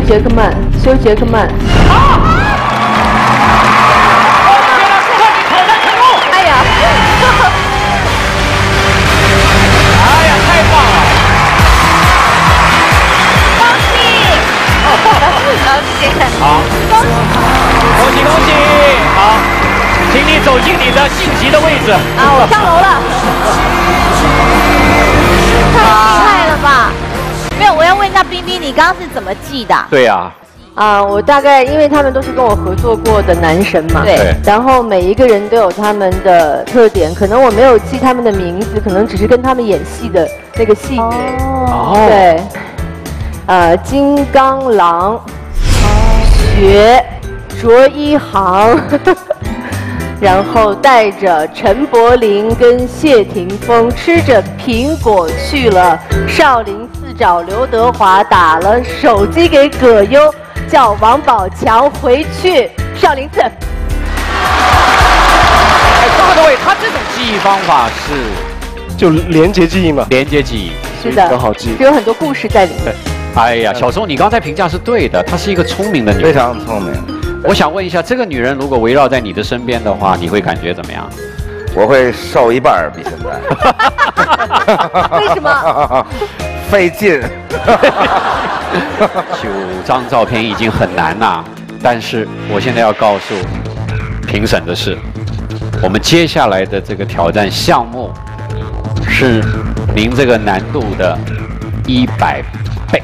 杰克曼，休·杰克曼。哎呀！ 哎呀，太棒了！ 恭喜！ 好，恭喜！好，请你走进你的晋级的位置。 啊，我上楼了。 太厉害了吧！没有，我要问一下冰冰，你刚刚是怎么记的？ 对呀。 我大概因为他们都是跟我合作过的男神嘛， 对， 然后每一个人都有他们的特点，可能我没有记他们的名字，可能只是跟他们演戏的那个细节。对，金刚狼，学卓一航，然后带着陈柏霖跟谢霆锋吃着苹果去了少林寺找刘德华，打了手机给葛优。叫王宝强回去少林寺。 各位，他这种记忆方法是就连结记忆嘛？ 连结记忆是的， 很好记， 有很多故事在里面。 哎呀，小松，你刚才评价是对的，她是一个聪明的女人， 非常聪明。 我想问一下，这个女人如果围绕在你的身边的话，你会感觉怎么样？ 我会瘦一半比现在。 为什么？ 费劲。 9张照片已经很难呐，但是我现在要告诉评审的是，我们接下来的这个挑战项目是您这个难度的100倍。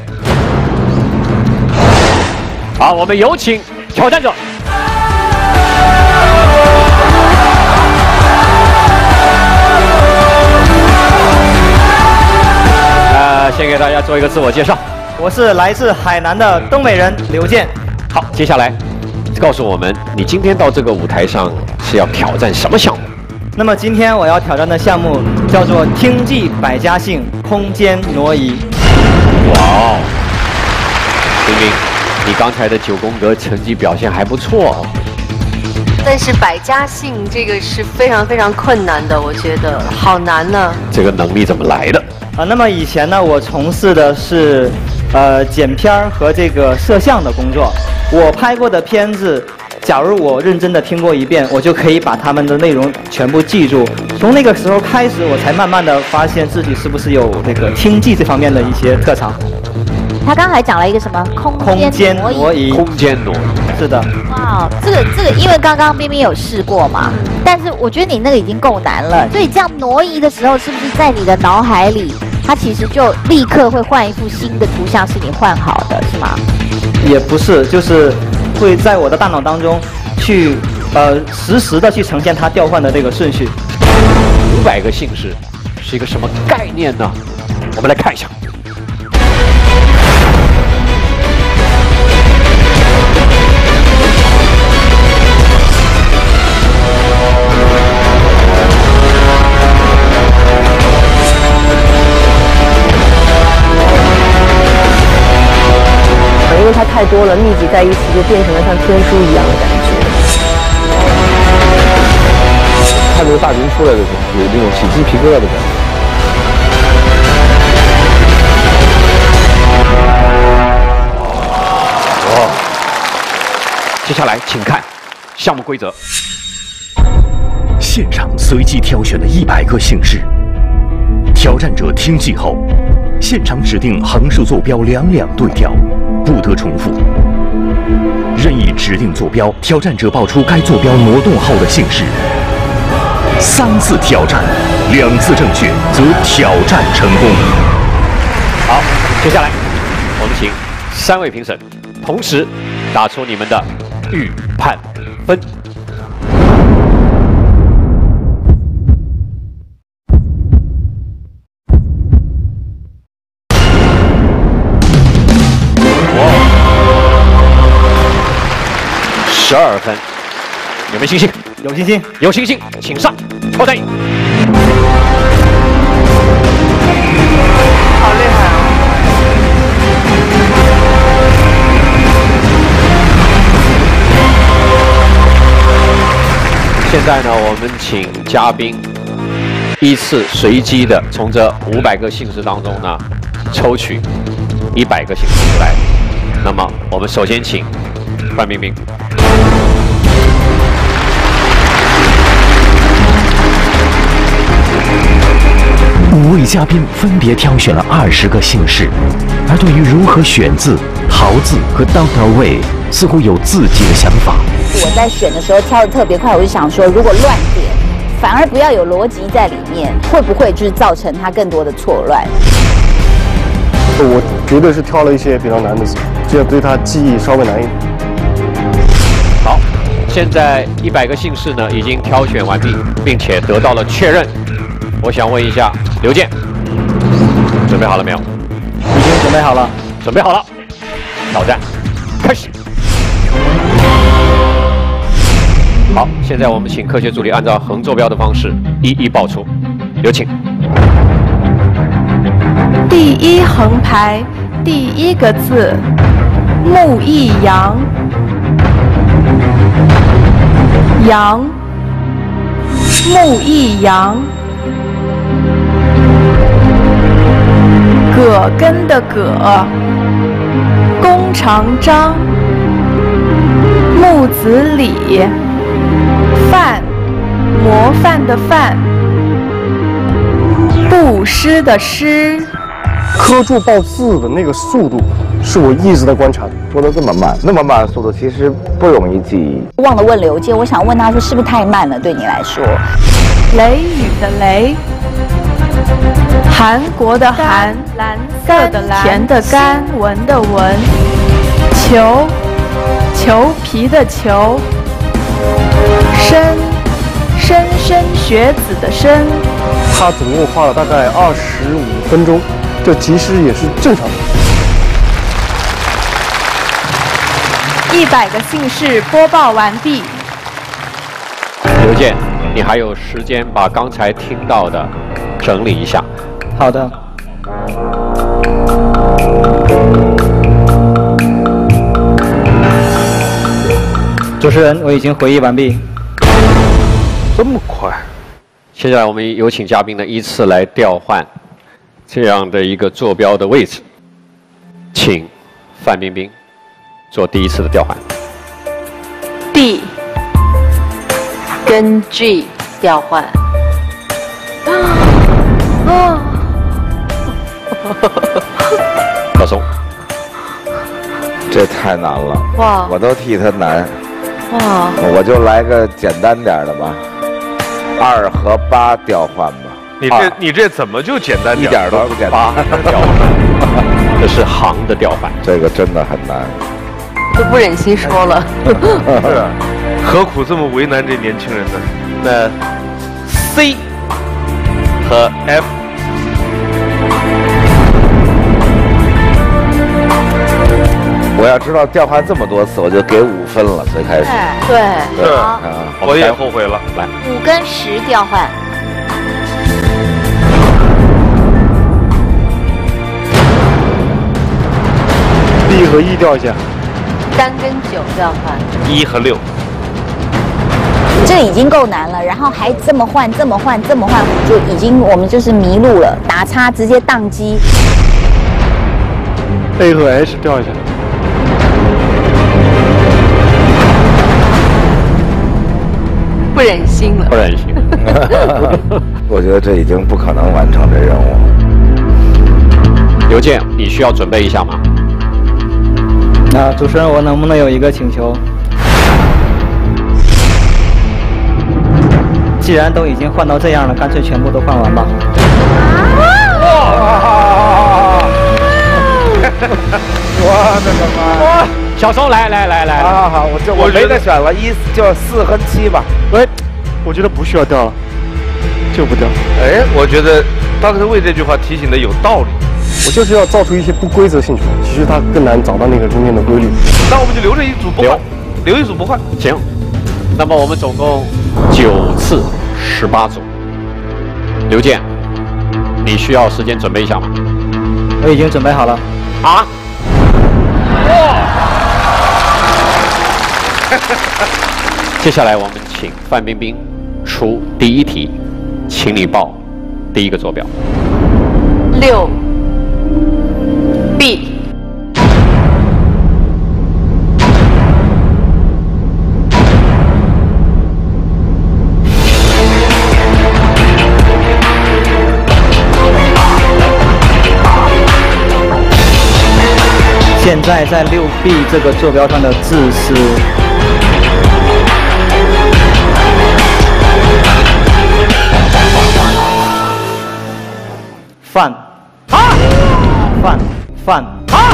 好，我们有请挑战者。先给大家做一个自我介绍。 我是来自海南的东北人刘健。 好，接下来告诉我们，你今天到这个舞台上是要挑战什么项目？ 那么今天我要挑战的项目叫做听记百家姓空间挪移。 哇哦，冰冰，你刚才的9宫格成绩表现还不错哦。 但是百家姓这个是非常非常困难的，我觉得好难呢。 这个能力怎么来的？ 那么以前呢，我从事的是剪片和这个摄像的工作。我拍过的片子，假如我认真的听过一遍，我就可以把他们的内容全部记住。从那个时候开始，我才慢慢的发现自己是不是有这个听记这方面的一些特长。 他刚才讲了一个什么空间挪移？ 空间挪移， 是的。 哇，这个，因为刚刚冰冰有试过嘛，但是我觉得你那个已经够难了，所以这样挪移的时候，是不是在你的脑海里，它其实就立刻会换一幅新的图像，是你换好的，是吗？ 也不是，就是会在我的大脑当中去实时的去呈现它调换的这个顺序。 500个姓氏是一个什么概念呢？我们来看一下。 因为它太多了，密集在一起，就变成了像天书一样的感觉。 太多大军出来的时候，有那种起鸡皮疙瘩的感觉。 哦，接下来请看项目规则。 现场随机挑选的100个姓氏，挑战者听记后，现场指定横竖坐标两对调。不得重复。任意指定坐标，挑战者报出该坐标挪动后的姓氏。3次挑战，2次正确则挑战成功。 好，接下来我们请3位评审同时打出你们的预判分。12分，有没有信心？ 有信心， 有信心，请上挑战。 好厉害啊！ 现在呢，我们请嘉宾依次随机的从这500个姓氏当中呢，抽取100个姓氏出来。 那么我们首先请范冰冰。 5位嘉宾分别挑选了20个姓氏，而对于如何选字、豪字和 Dr. Wei 似乎有自己的想法。 我在选的时候挑的特别快，我就想说，如果乱点，反而不要有逻辑在里面，会不会就是造成它更多的错乱？ 我绝对是挑了一些比较难的字，这样对他记忆稍微难一点。 好，现在100个姓氏呢已经挑选完毕，并且得到了确认。我想问一下刘健，准备好了没有？ 已经准备好了。 准备好了，挑战开始。好，现在我们请科学助理按照横坐标的方式一一报出，有请。 第一横排第一个字，木易杨，杨，木易杨，葛根的葛，弓长张，木子李，范，模范的范，布施的施。 科助报字的那个速度，是我一直在观察的。 说的这么慢，那么慢的速度其实不容易记忆。 忘了问刘健，我想问他说，是不是太慢了？对你来说， 雷雨的雷，韩国的韩，蓝色的蓝，甜的甘，文的文，裘，裘皮的裘，莘，莘莘学子的莘。 他总共花了大概25分钟。这其实也是正常的。 100个姓氏播报完毕。 刘健，你还有时间把刚才听到的整理一下。 好的。主持人，我已经回忆完毕。 这么快？ 现在我们有请嘉宾呢依次来调换这样的一个坐标的位置，请范冰冰做第一次的调换。 D， 跟 G 调换。 小松， 这太难了。 哇！ 我都替他难。 哇！ 我就来个简单点的吧，2和8调换吧。 你这怎么就简单点？ 一点都不简单。 调换，这是行的调换， 这个真的很难， 都不忍心说了。 是啊，何苦这么为难这年轻人呢？那 C 和 F， 我要知道调换这么多次，我就给5分了。最开始， 对， 是啊，我也后悔了。 来 ，5跟10调换。 1和1调一下 ，3跟9调换 ，1和6。 这已经够难了，然后还这么换，这么换，这么换，我们就是迷路了，打叉直接宕机。 A 和 H 调一下。 不忍心了。 不忍心。 我觉得这已经不可能完成这任务。 刘健，你需要准备一下吗？ 那主持人，我能不能有一个请求？既然都已经换到这样了，干脆全部都换完吧。 我的个妈！ 小松，来， 好，我没得选了，就4和7吧。 喂，我觉得不需要调了，就不调。 哎，我觉得当时为这句话提醒的有道理。 我就是要造出一些不规则性出来，其实它更难找到那个中间的规律。 那我们就留着一组不换，留一组不换。 行，那么我们总共9次18组。刘健，你需要时间准备一下吗？ 我已经准备好了。 啊！接下来我们请范冰冰出第一题，请你报第一个坐标。 6 B 现在在6B 这个坐标上的字是饭饭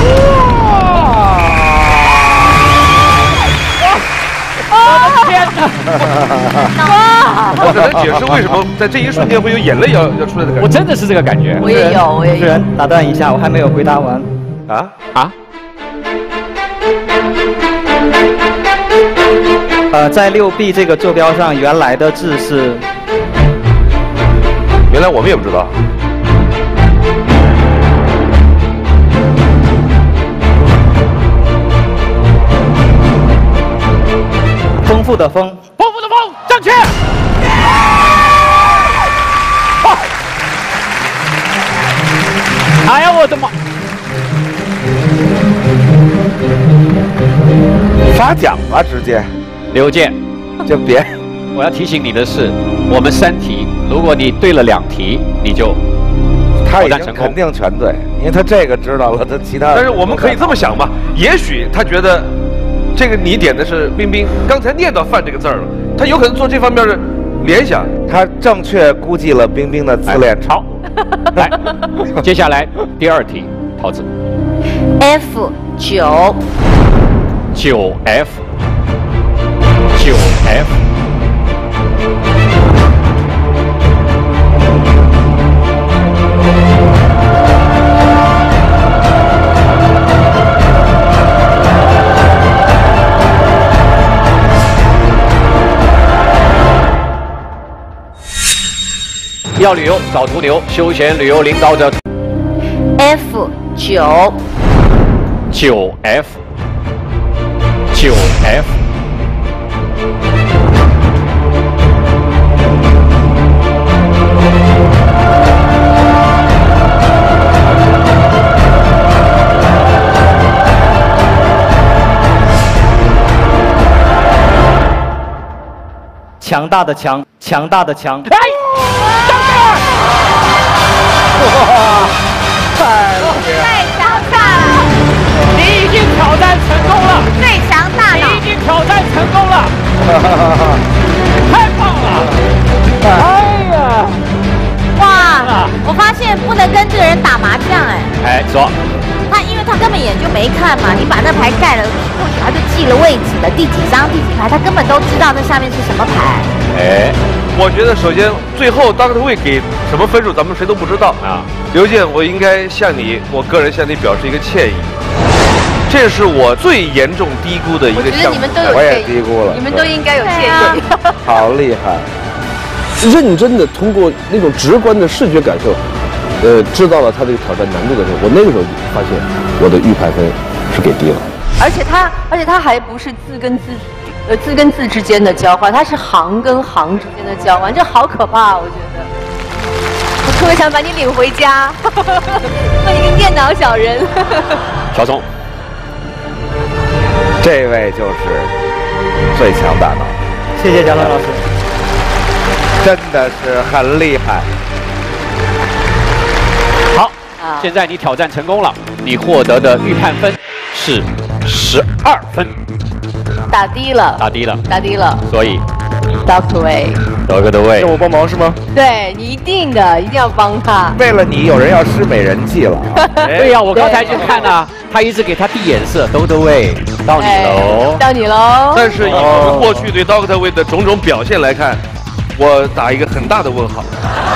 我的天哪！ 我只能解释为什么在这一瞬间会有眼泪要出来的感觉。 我真的是这个感觉。 我也有，我也有。 主持人打断一下，我还没有回答完。在6B 这个坐标上，原来的字是， 原来我们也不知道。 丰富的丰， 丰富的丰，正确。哎呀，我的妈！ 发奖吧，直接。 刘健， 就别。 我要提醒你的是，我们3题，如果你对了2题，你就他已经肯定全对，因为他这个知道了，他其他。 但是我们可以这么想嘛，也许他觉得这个你点的是冰冰，刚才念到饭这个字儿了，他有可能做这方面的联想， 他正确估计了冰冰的自恋好，来，接下来第2题，桃子。 F9。 9F。要旅游找途牛，休闲旅游领导者。 F9。 9F。 强大的强，强大的强。 哎，哇， 太强大了！ 你已经挑战成功了， 最强大脑， 你已经挑战成功了，太棒了！哎呀， 哇！我发现不能跟这个人打麻将， 哎，说。 他因为他根本眼就没看嘛，你把那牌盖了，或许他就记了位置了，第几张第几排，他根本都知道那下面是什么牌。 哎，我觉得首先最后当他会给什么分数，咱们谁都不知道啊。刘健，我应该向你，我个人向你表示一个歉意，这是我最严重低估的一个项目。 我也低估了， 你们都应该有歉意。 好厉害！ 认真的通过那种直观的视觉感受。知道了他这个挑战难度的时候，我那个时候发现我的预判分是给低了。 而且他还不是字跟字之间的交换，它是行跟行之间的交换，这好可怕，我觉得。我特别想把你领回家，做一个电脑小人。 小松， 这位就是最强大脑。 谢谢贾伦老师， 真的是很厉害。 好，现在你挑战成功了，你获得的预判分是12分， 打低了， 打低了， 打低了， 所以 Dr. Wei， Dr. Wei， 让我帮忙是吗？ 对你一定的，一定要帮他。 为了你，有人要施美人计了。 对呀，我刚才就看了，他一直给他递眼色。Dr. Wei， 到你喽， 到你喽。 但是以我们过去对 Dr. Wei 的种种表现来看，我打一个很大的问号。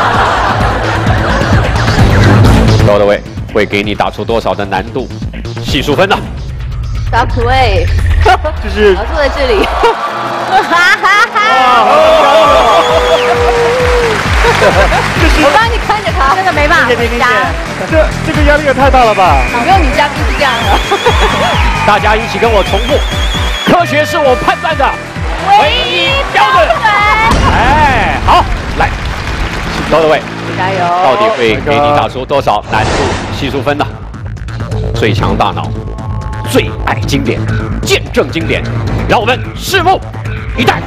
Dr. Wei 会给你打出多少的难度系数分呢 ？Dr. Wei， 就是我坐在这里。我帮你看着他， 真的没办法回家。 这个压力也太大了吧？ 没有女嘉宾是这样的。 大家一起跟我重复：科学是我判断的唯一标准。哎，好，来，Dr. Wei， 加油！ 到底会给你打出多少难度系数分呢？最强大脑，最爱经典，见证经典，让我们拭目以待。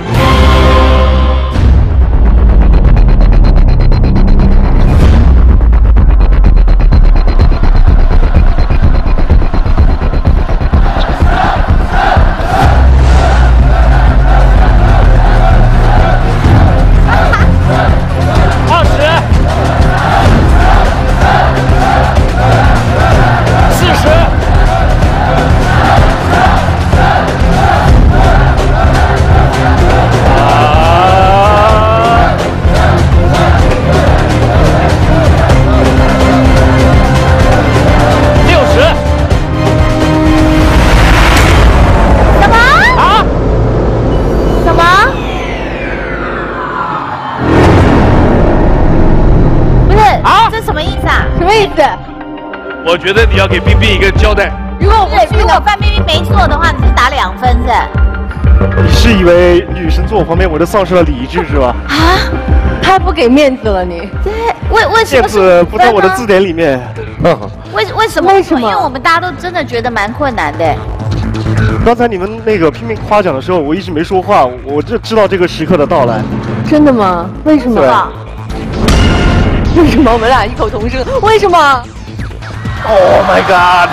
什么意思？ 我觉得你要给冰冰一个交代。 如果我不去， 如果范冰冰没错的话，你是打2分的。 你是以为女神坐我旁边我就丧失了理智是吧？ 啊，太不给面子了你。 对，为什么面子不在我的字典里面。 为什么？因为我们大家都真的觉得蛮困难的。 刚才你们那个拼命夸奖的时候，我一直没说话，我就知道这个时刻的到来。 真的吗？为什么？为什么？我们俩异口同声。为什么 ？Oh my god！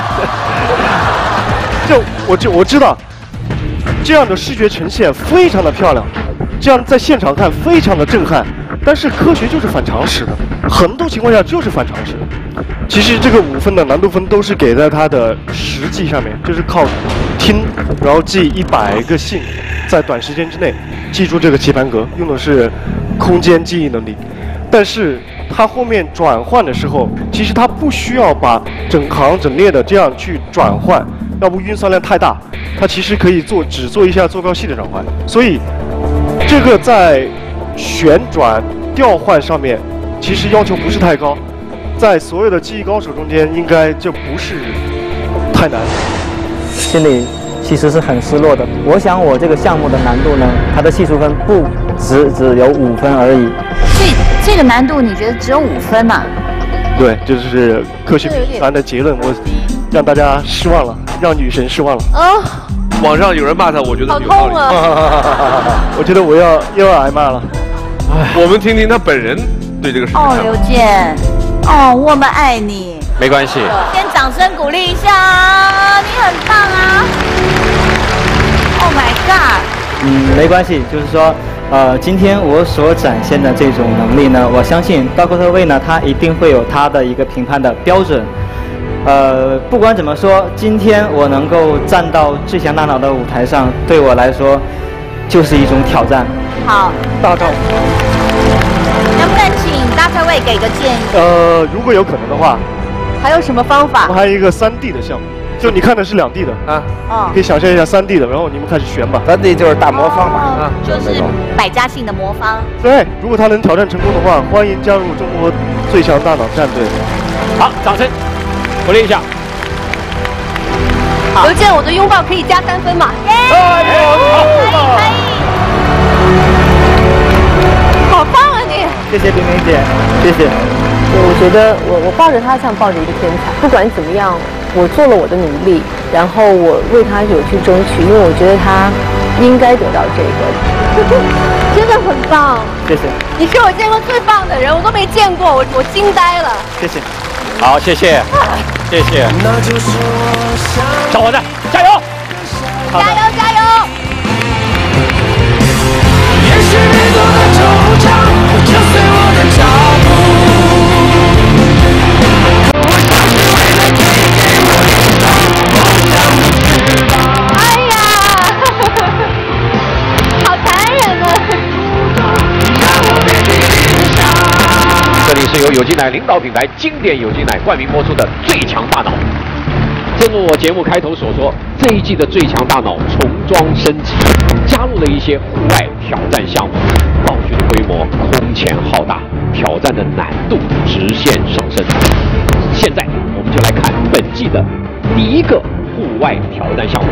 我知道，这样的视觉呈现非常的漂亮，这样在现场看非常的震撼。但是科学就是反常识的，很多情况下就是反常识的。其实这个5分的难度分都是给在它的实际上面，就是靠听，然后记100个信，在短时间之内记住这个棋盘格，用的是空间记忆能力。但是它后面转换的时候，其实它不需要把整行整列的这样去转换，要不运算量太大。它其实可以只做一下坐标系的转换，所以这个在旋转调换上面其实要求不是太高，在所有的技艺高手中间应该就不是太难。 心里其实是很失落的。我想我这个项目的难度呢，它的系数分不只有5分而已。 这个难度你觉得只有5分嘛？ 对，这就是科学比赛的结论。我让大家失望了，让女神失望了。 哦， 网上有人骂他，我觉得有道理。 我觉得我又要挨骂了。 我们听听他本人对这个事情。 哦，刘健，哦，我们爱你。 没关系， 先掌声鼓励一下，你很棒啊 ！Oh my god！ 没关系，就是说，今天我所展现的这种能力呢，我相信高科特卫呢，他一定会有他的一个评判的标准。不管怎么说，今天我能够站到最强大脑的舞台上，对我来说就是一种挑战。 好， 大赵， 能不能请大特卫给个建议？ 如果有可能的话， 还有什么方法？ 我们还有一个3D 的项目，就你看的是2D 的啊，可以想象一下3D 的，然后你们开始旋吧。 3D 就是大魔方嘛， 就是百家姓的魔方。 对，如果他能挑战成功的话，欢迎加入中国最强大脑战队。 好，掌声鼓励一下。 刘健，我的拥抱可以加3分吗？ 可以。 好棒啊你！ 谢谢冰冰姐，谢谢。 我觉得我抱着他像抱着一个天才，不管怎么样，我做了我的努力，然后我为他有去争取，因为我觉得他应该得到这个，真的很棒。 谢谢。 你是我见过最棒的人，我都没见过，我惊呆了。 谢谢。 好，谢谢，谢谢。小伙子，加油！ 加油加油！ 也许越多的惆怅，就随我的脚步。可我相信未来会给我一双梦想的翅膀。 哎呀，好残忍啊！ 这里是由有机奶领导品牌经典有机奶冠名播出的《最强大脑》。正如我节目开头所说，这一季的《最强大脑》重装升级，加入了一些户外挑战项目，道具的规模空前浩大，挑战的难度直线上升。现在我们就来看本季的第一个户外挑战项目。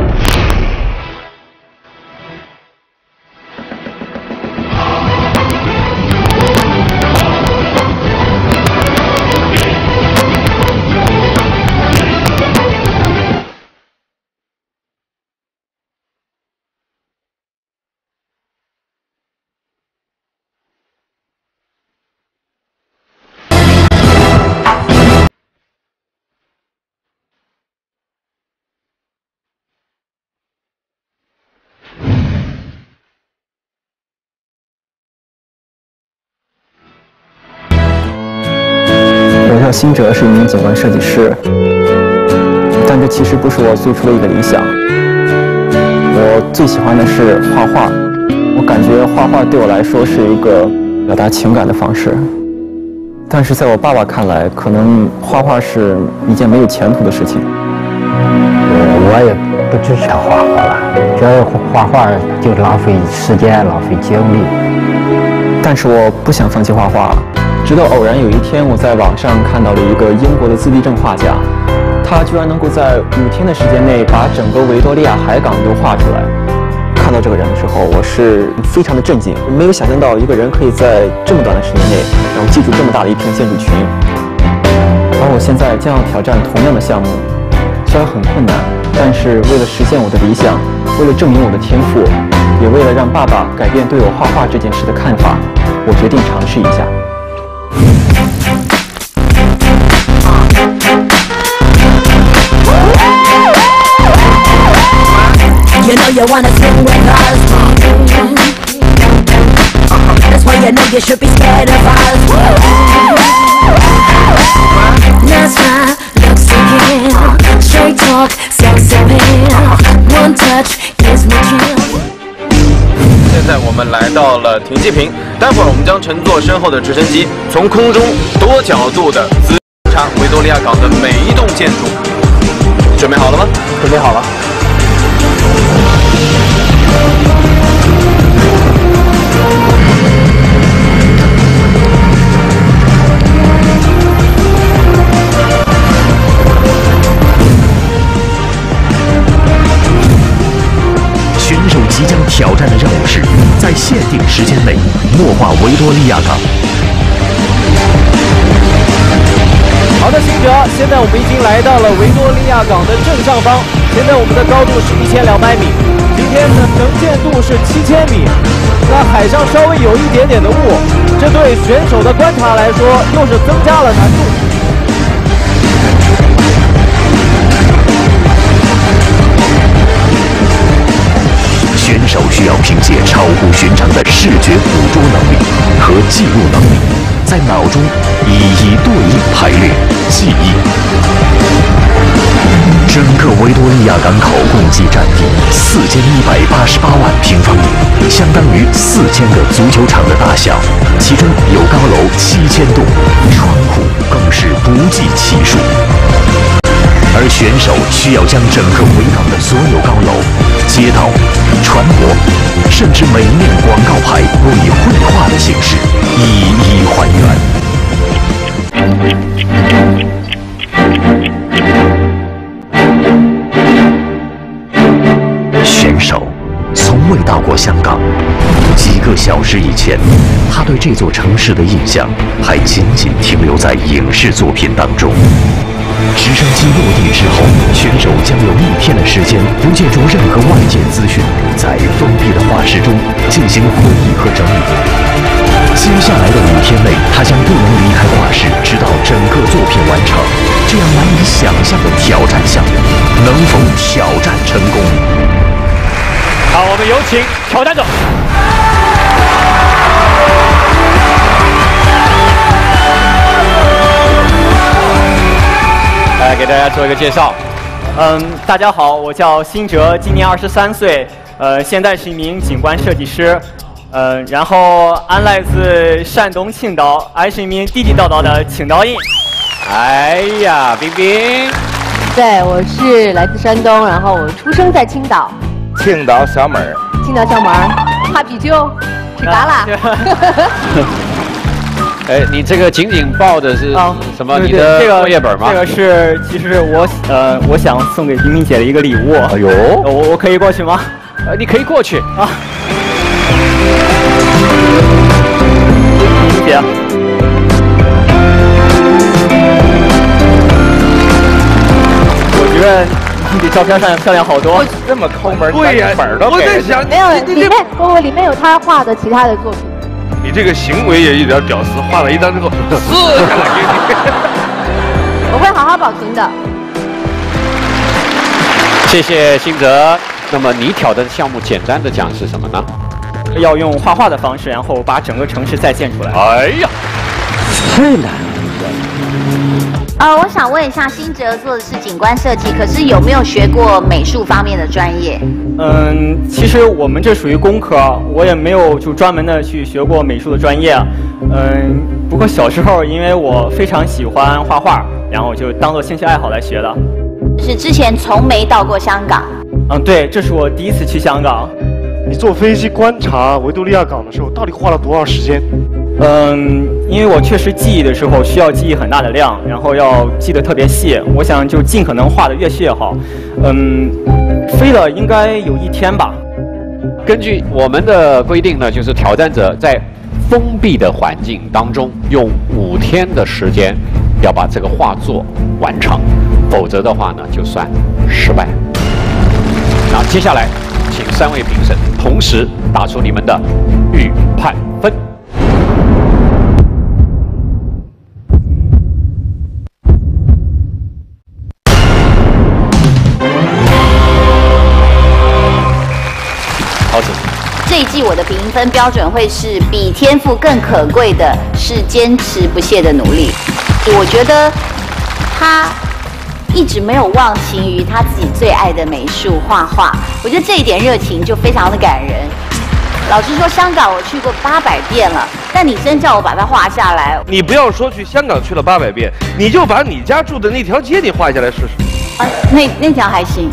我叫辛哲，是一名景观设计师，但这其实不是我最初的一个理想。我最喜欢的是画画，我感觉画画对我来说是一个表达情感的方式。但是在我爸爸看来，可能画画是一件没有前途的事情。 我也不支持画画了，觉得画画就浪费时间，浪费精力。 但是我不想放弃画画。 直到偶然有一天，我在网上看到了一个英国的自闭症画家，他居然能够在5天的时间内把整个维多利亚海港都画出来。看到这个人的时候，我是非常的震惊，没有想象到一个人可以在这么短的时间内，然后记住这么大的一片建筑群。而我现在将要挑战同样的项目，虽然很困难，但是为了实现我的理想，为了证明我的天赋，也为了让爸爸改变对我画画这件事的看法，我决定尝试一下。 You know you wanna swing with us. That's why you know you should be scared of us. Nice smile, looks so real. Straight talk, sex appeal. One touch gives me chill. 现在我们来到了停机坪，待会儿我们将乘坐身后的直升机，从空中多角度的俯察维多利亚港的每一栋建筑。准备好了吗？ 准备好了。 选手即将挑战的任务是在限定时间内墨画维多利亚港。 好的，行者，现在我们已经来到了维多利亚港的正上方，现在我们的高度是1200米，今天的能见度是7000米。那海上稍微有一点点的雾，这对选手的观察来说又是增加了难度。 选手需要凭借超乎寻常的视觉捕捉能力和记录能力，在脑中一一对应排列记忆。整个维多利亚港口共计占地4188万平方米，相当于4000个足球场的大小，其中有高楼7000栋，窗户更是不计其数。而选手需要将整个维港的所有高楼、街道、船舶，甚至每面广告牌都以绘画的形式一一还原。选手从未到过香港，几个小时以前，他对这座城市的印象还仅仅停留在影视作品当中。直升机落地之后，选手将有1天的时间，不借助任何外界资讯，在封闭的画室中进行会议和整理。接下来的5天内，他将不能离开画室，直到整个作品完成。这样难以想象的挑战项目，能否挑战成功？ 好，我们有请挑战者。来给大家做一个介绍。 大家好，我叫辛哲，今年23岁，现在是一名景观设计师，然后俺来自山东青岛，俺是一名地地道道的青岛人。 哎呀，冰冰。 对，我是来自山东，然后我出生在青岛。 青岛小妹儿。 青岛小妹儿，哈啤酒，去嘎啦。 哎，你这个紧紧抱的是什么？你的作业本吗？ 这个是，其实我想送给冰冰姐的一个礼物。 哎呦， 我可以过去吗？ 你可以过去啊。 冰冰姐，我觉得你比照片上漂亮好多。 这么抠门， 对呀， 本都我在想， 没有里面有他画的其他的作品。 你这个行为也有点屌丝，画了一张之后撕下来给你。 我会好好保存的。 谢谢辛哲。那么你挑战的项目，简单的讲是什么呢？ 要用画画的方式，然后把整个城市再建出来。 哎呀， 太难了。 我想问一下，辛哲做的是景观设计，可是有没有学过美术方面的专业？ 其实我们这属于工科，我也没有就专门的去学过美术的专业。不过小时候因为我非常喜欢画画，然后就当做兴趣爱好来学的。 是之前从没到过香港？ 对，这是我第一次去香港。 你坐飞机观察维多利亚港的时候，到底花了多少时间？ 因为我确实记忆的时候需要记忆很大的量，然后要记得特别细。我想就尽可能画的越细越好。飞了应该有1天吧。 根据我们的规定呢，就是挑战者在封闭的环境当中用5天的时间要把这个画作完成，否则的话呢就算失败。那接下来请3位评审同时打出你们的预判分。桃子， 这一季我的评分标准会是比天赋更可贵的是坚持不懈的努力。我觉得他一直没有忘情于他自己最爱的美术画画，我觉得这一点热情就非常的感人。老实说，香港我去过800遍了，但你真叫我把它画下来， 你不要说去香港去了800遍，你就把你家住的那条街你画下来试试。 那条还行。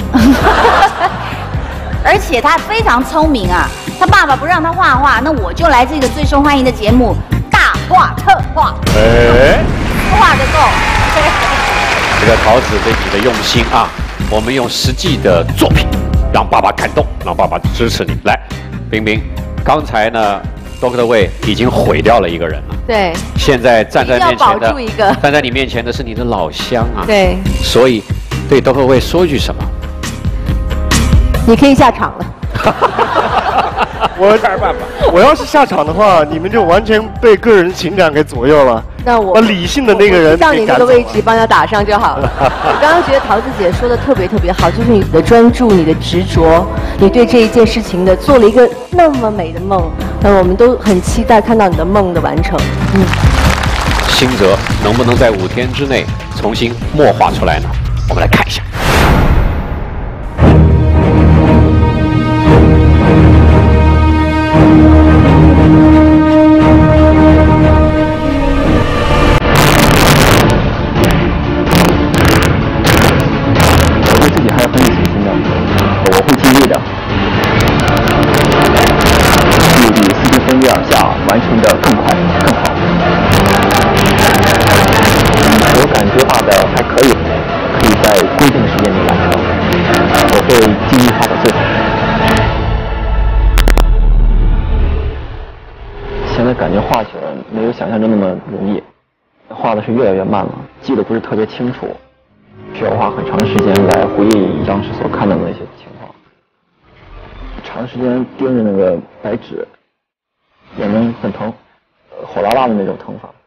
而且他非常聪明啊，他爸爸不让他画画，那我就来这个最受欢迎的节目大画特画，画得够。 这个桃子对你的用心啊，我们用实际的作品让爸爸感动，让爸爸支持你。来，冰冰，刚才呢 Dr. Wei 已经毁掉了一个人了， 对， 现在站在面前保住一个站在你面前的是你的老乡啊， 对， 所以对 Dr. Wei 说句什么？ 你可以下场了。 我要是下场的话，你们就完全被个人情感给左右了。 那我把理性的那个人到你这个位置帮他打上就好了。我刚刚觉得桃子姐说的特别好，就是你的专注、你的执着，你对这一件事情的做了一个那么美的梦，那我们都很期待看到你的梦的完成。 辛哲能不能在5天之内重新默画出来呢？我们来看一下。 完成的更快更好。我感觉画的还可以，可以在规定的时间内完成。我会尽力画到最好。现在感觉画起来没有想象中那么容易，画的是越来越慢了，记得不是特别清楚，需要花很长时间来回忆当时所看到的那些情况。长时间盯着那个白纸。眼睛很疼，火辣辣的那种疼法。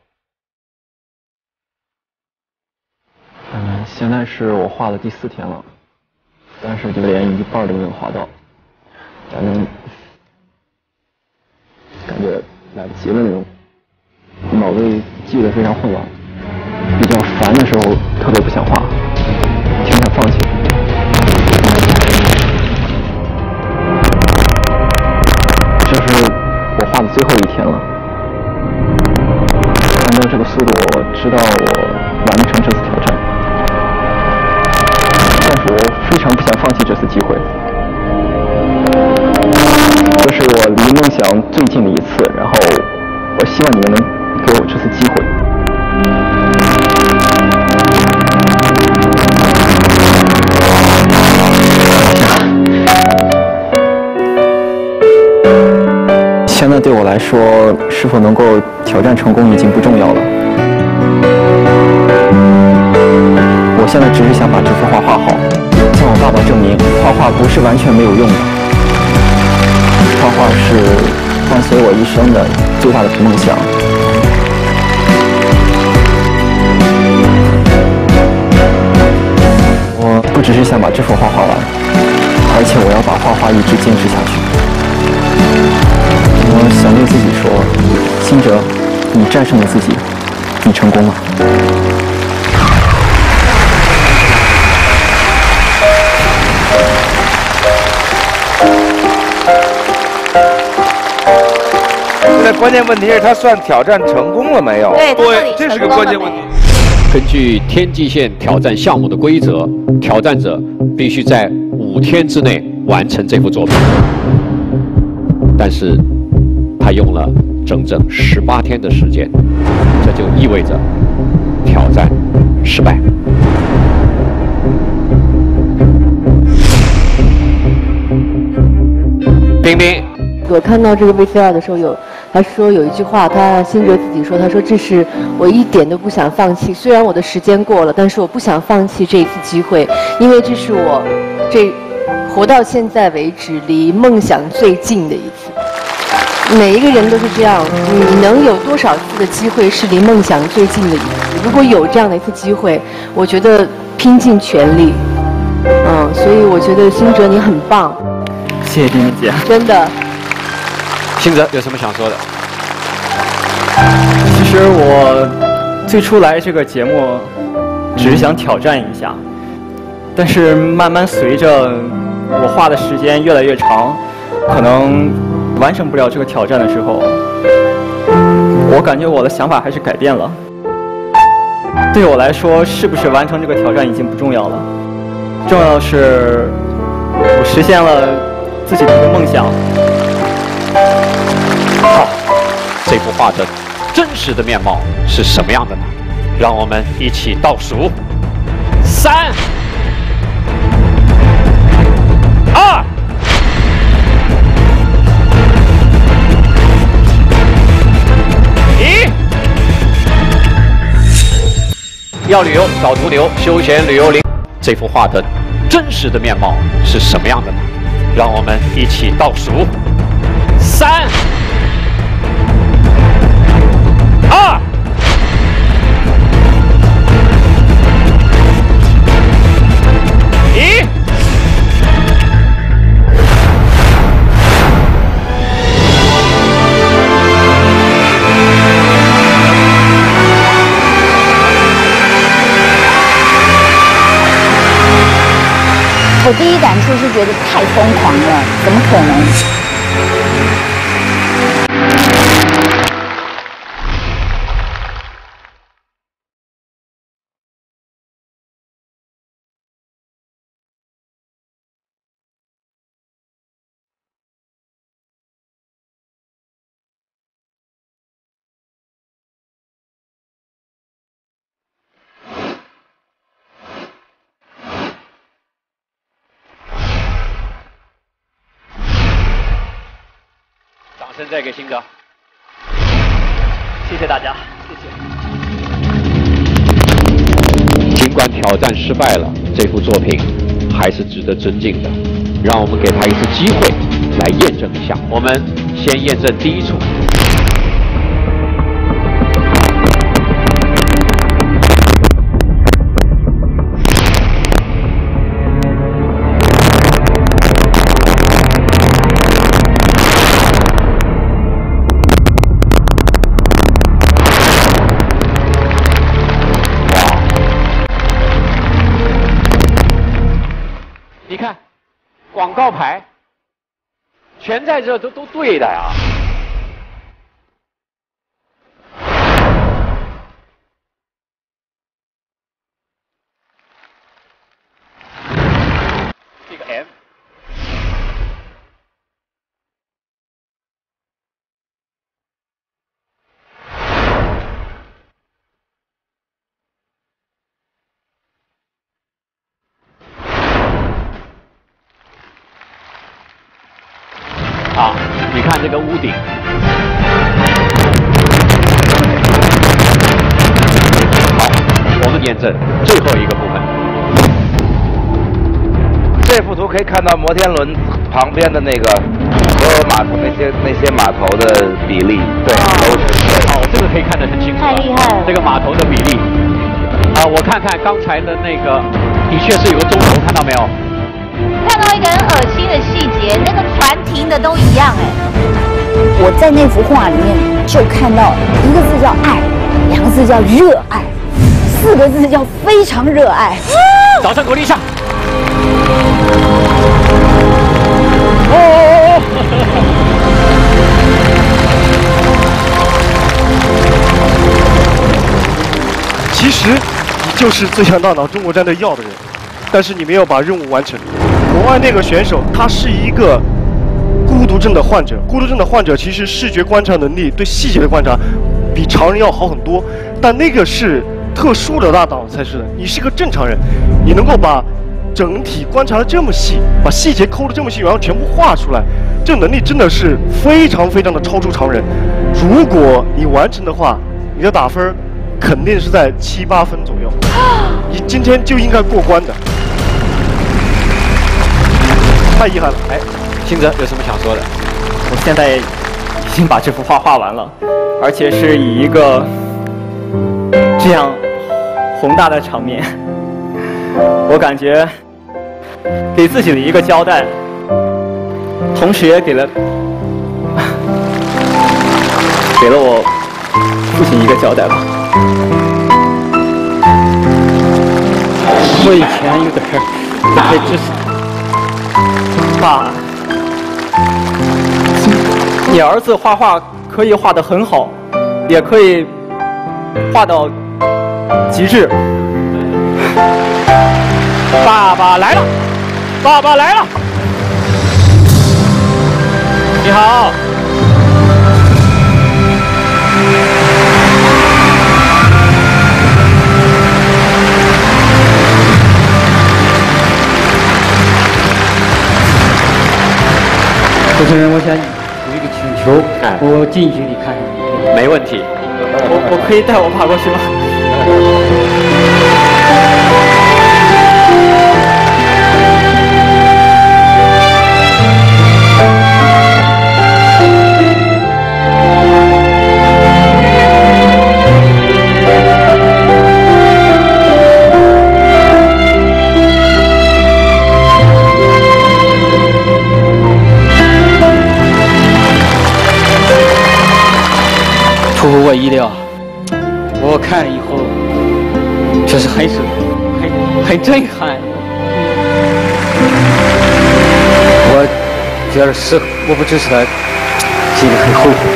现在是我画的第4天了，但是就连1半都没有画到，反正感觉来不及了那种，脑子记得非常混乱，比较烦的时候特别不想画，挺想放弃。这是我画的最后1天了，按照这个速度，我知道我完不成这次挑战，但是我非常不想放弃这次机会。这是我离梦想最近的一次，然后我希望你们能给我这次机会。现在对我来说，是否能够挑战成功已经不重要了。我现在只是想把这幅画画好，向我爸爸证明，画画不是完全没有用的。画画是伴随我一生的最大的梦想。我不只是想把这幅画画完，而且我要把画画一直坚持下去。我想对自己说，辛哲，你战胜了自己，你成功了。 现在关键问题是他算挑战成功了没有？ 对，这是个关键问题。根据天际线挑战项目的规则，挑战者必须在5天之内完成这幅作品，但是他用了整整18天的时间，这就意味着挑战失败。冰冰， 我看到这个 VCR 的时候，他说有一句话，辛哲自己说，他说这是我一点都不想放弃，虽然我的时间过了，但是我不想放弃这一次机会，因为这是我活到现在为止离梦想最近的一次。每一个人都是这样，你能有多少次的机会是离梦想最近的一次？如果有这样的一次机会，我觉得拼尽全力。所以我觉得辛哲你很棒。 谢谢冰冰姐， 真的。 辛哲有什么想说的？ 其实我最初来这个节目，只是想挑战一下，但是慢慢随着我花的时间越来越长，可能完成不了这个挑战的时候，我感觉我的想法还是改变了。对我来说，是不是完成这个挑战已经不重要了，重要的是我实现了自己的一个梦想。 好，这幅画的真实的面貌是什么样的呢？让我们一起倒数，3、2、1。要旅游找途牛休闲旅游林，这幅画的真实的面貌是什么样的呢？让我们一起倒数，3、2、1。 我第一感触是觉得太疯狂了，怎么可能？ 掌声再给辛哲， 谢谢大家，谢谢。 尽管挑战失败了，这幅作品还是值得尊敬的。让我们给他一次机会来验证一下。我们先验证第一处。你看，广告牌全在这都对的呀。这个 M。啊，你看这个屋顶，好，我们验证最后一个部分。 这幅图可以看到摩天轮旁边的那个所有码头那些码头的比例，对，都是。 好，这个可以看得很清楚。 太厉害了！ 这个码头的比例，我看看刚才的那个，的确是有个钟头，看到没有？ 看到一个很恶心的细节，那个船停的都一样哎。 我在那幅画里面就看到一个字叫爱，2个字叫热爱，4个字叫非常热爱。 掌声鼓励一下。 其实你就是最强大脑中国战队要的人，但是你没有把任务完成。国外那个选手他是一个孤独症的患者。孤独症的患者其实视觉观察能力、对细节的观察比常人要好很多，但那个是特殊的大脑才是的。你是个正常人，你能够把整体观察的这么细，把细节抠的这么细，然后全部画出来，这能力真的是非常非常的超出常人。如果你完成的话，你的打分肯定是在7、8分左右，你今天就应该过关的。太遗憾了。 哎，星哲有什么想说的？ 我现在已经把这幅画画完了，而且是以一个这样宏大的场面，我感觉给自己的一个交代，同时也给了我父亲一个交代吧。 我以前有点不太支持。 爸，你儿子画画可以画得很好，也可以画到极致。爸爸来了，爸爸来了，你好。 主持人，我想有一个请求，我近距离看。 没问题。 我可以带我爬过去吗？ 出乎我意料，我看了以后，确实很震撼。我觉得我不支持他，心里很后悔。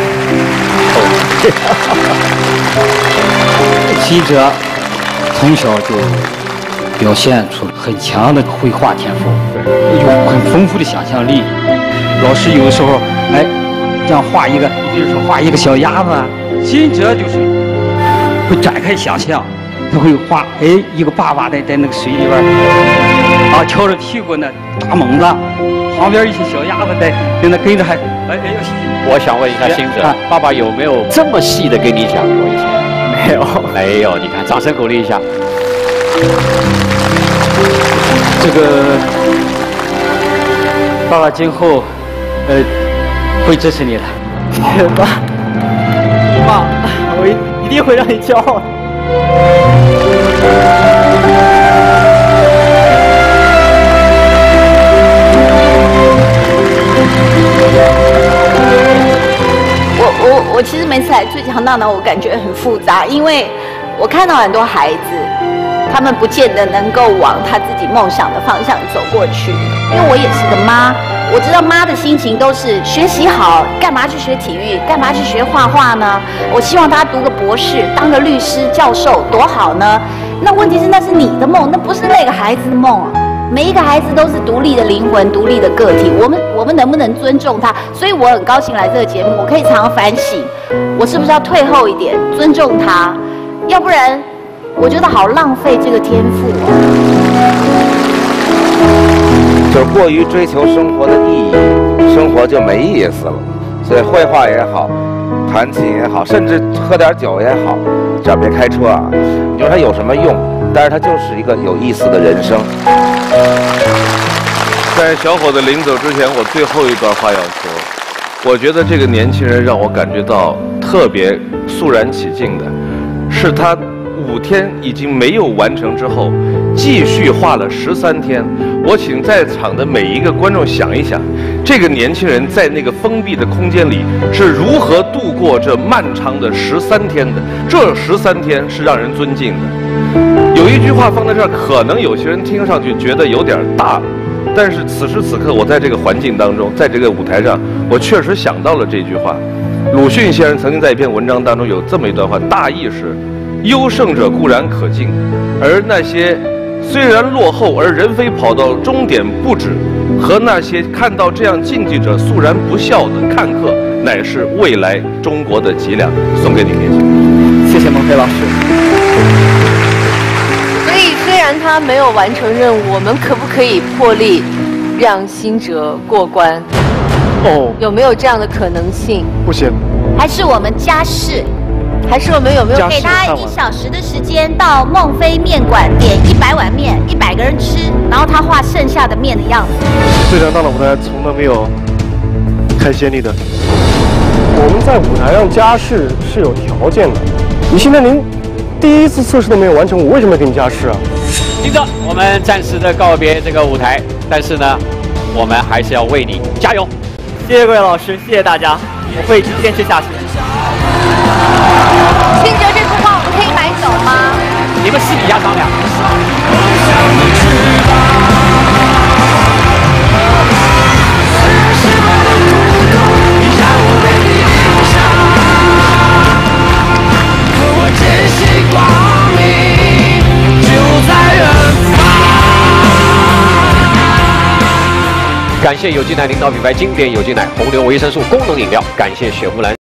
记者从小就表现出很强的绘画天赋，有很丰富的想象力。老师有的时候，这样画一个，你比如说画一个小鸭子。金哲就是会展开想象，他会画，一个爸爸在那个水里边，翘着屁股呢打猛子，旁边一些小鸭子在那跟着还， 我想问一下星哲，爸爸有没有这么细的跟你讲过以前？ 没有， 没有。你看，掌声鼓励一下。 这个爸爸今后会支持你的。 爸，我一定会让你骄傲的。 我其实每次来最强大脑，我感觉很复杂，因为我看到很多孩子，他们不见得能够往他自己梦想的方向走过去。因为我也是个妈，我知道妈的心情都是学习好，干嘛去学体育，干嘛去学画画呢？我希望他读个博士，当个律师、教授，多好呢？那问题是，那是你的梦，那不是那个孩子的梦啊。每一个孩子都是独立的灵魂、独立的个体，我们能不能尊重他？所以我很高兴来这个节目，我可以常常反省，我是不是要退后一点，尊重他？要不然，我觉得好浪费这个天赋啊。 就是过于追求生活的意义，生活就没意思了。所以绘画也好，弹琴也好，甚至喝点酒也好，只要别开车啊，你说它有什么用？但是它就是一个有意思的人生。 在小伙子临走之前，我最后一段话要说，我觉得这个年轻人让我感觉到特别肃然起敬的，是他5天已经没有完成之后，继续画了13天。我请在场的每一个观众想一想，这个年轻人在那个封闭的空间里是如何度过这漫长的13天的。这13天是让人尊敬的。有一句话放在这儿，可能有些人听上去觉得有点大，但是此时此刻我在这个环境当中，在这个舞台上，我确实想到了这句话。鲁迅先生曾经在一篇文章当中有这么一段话，大意是：优胜者固然可敬，而那些虽然落后而人非跑到终点不止， 和那些看到这样竞技者肃然不笑的看客，乃是未来中国的脊梁。送给你，年轻。 谢谢孟非老师。 所以虽然他没有完成任务，我们可不可以破例让辛哲过关？ 哦， 有没有这样的可能性？ 不行。 还是我们加试？ 还是我们有没有给他1小时的时间到孟非面馆点100碗面，100个人吃，然后他画剩下的面的样子。 最强大脑舞台从来没有开先例的。我们在舞台上加试是有条件的。你现在连第一次测试都没有完成，我为什么要给你加试啊？ 听着，我们暂时的告别这个舞台，但是呢，我们还是要为你加油。 谢谢各位老师，谢谢大家，我会坚持下去。 辛哲，这幅画我们可以买走吗？ 你们私底下商量。感谢有机奶领导品牌经典有机奶红牛维生素功能饮料，感谢雪佛兰。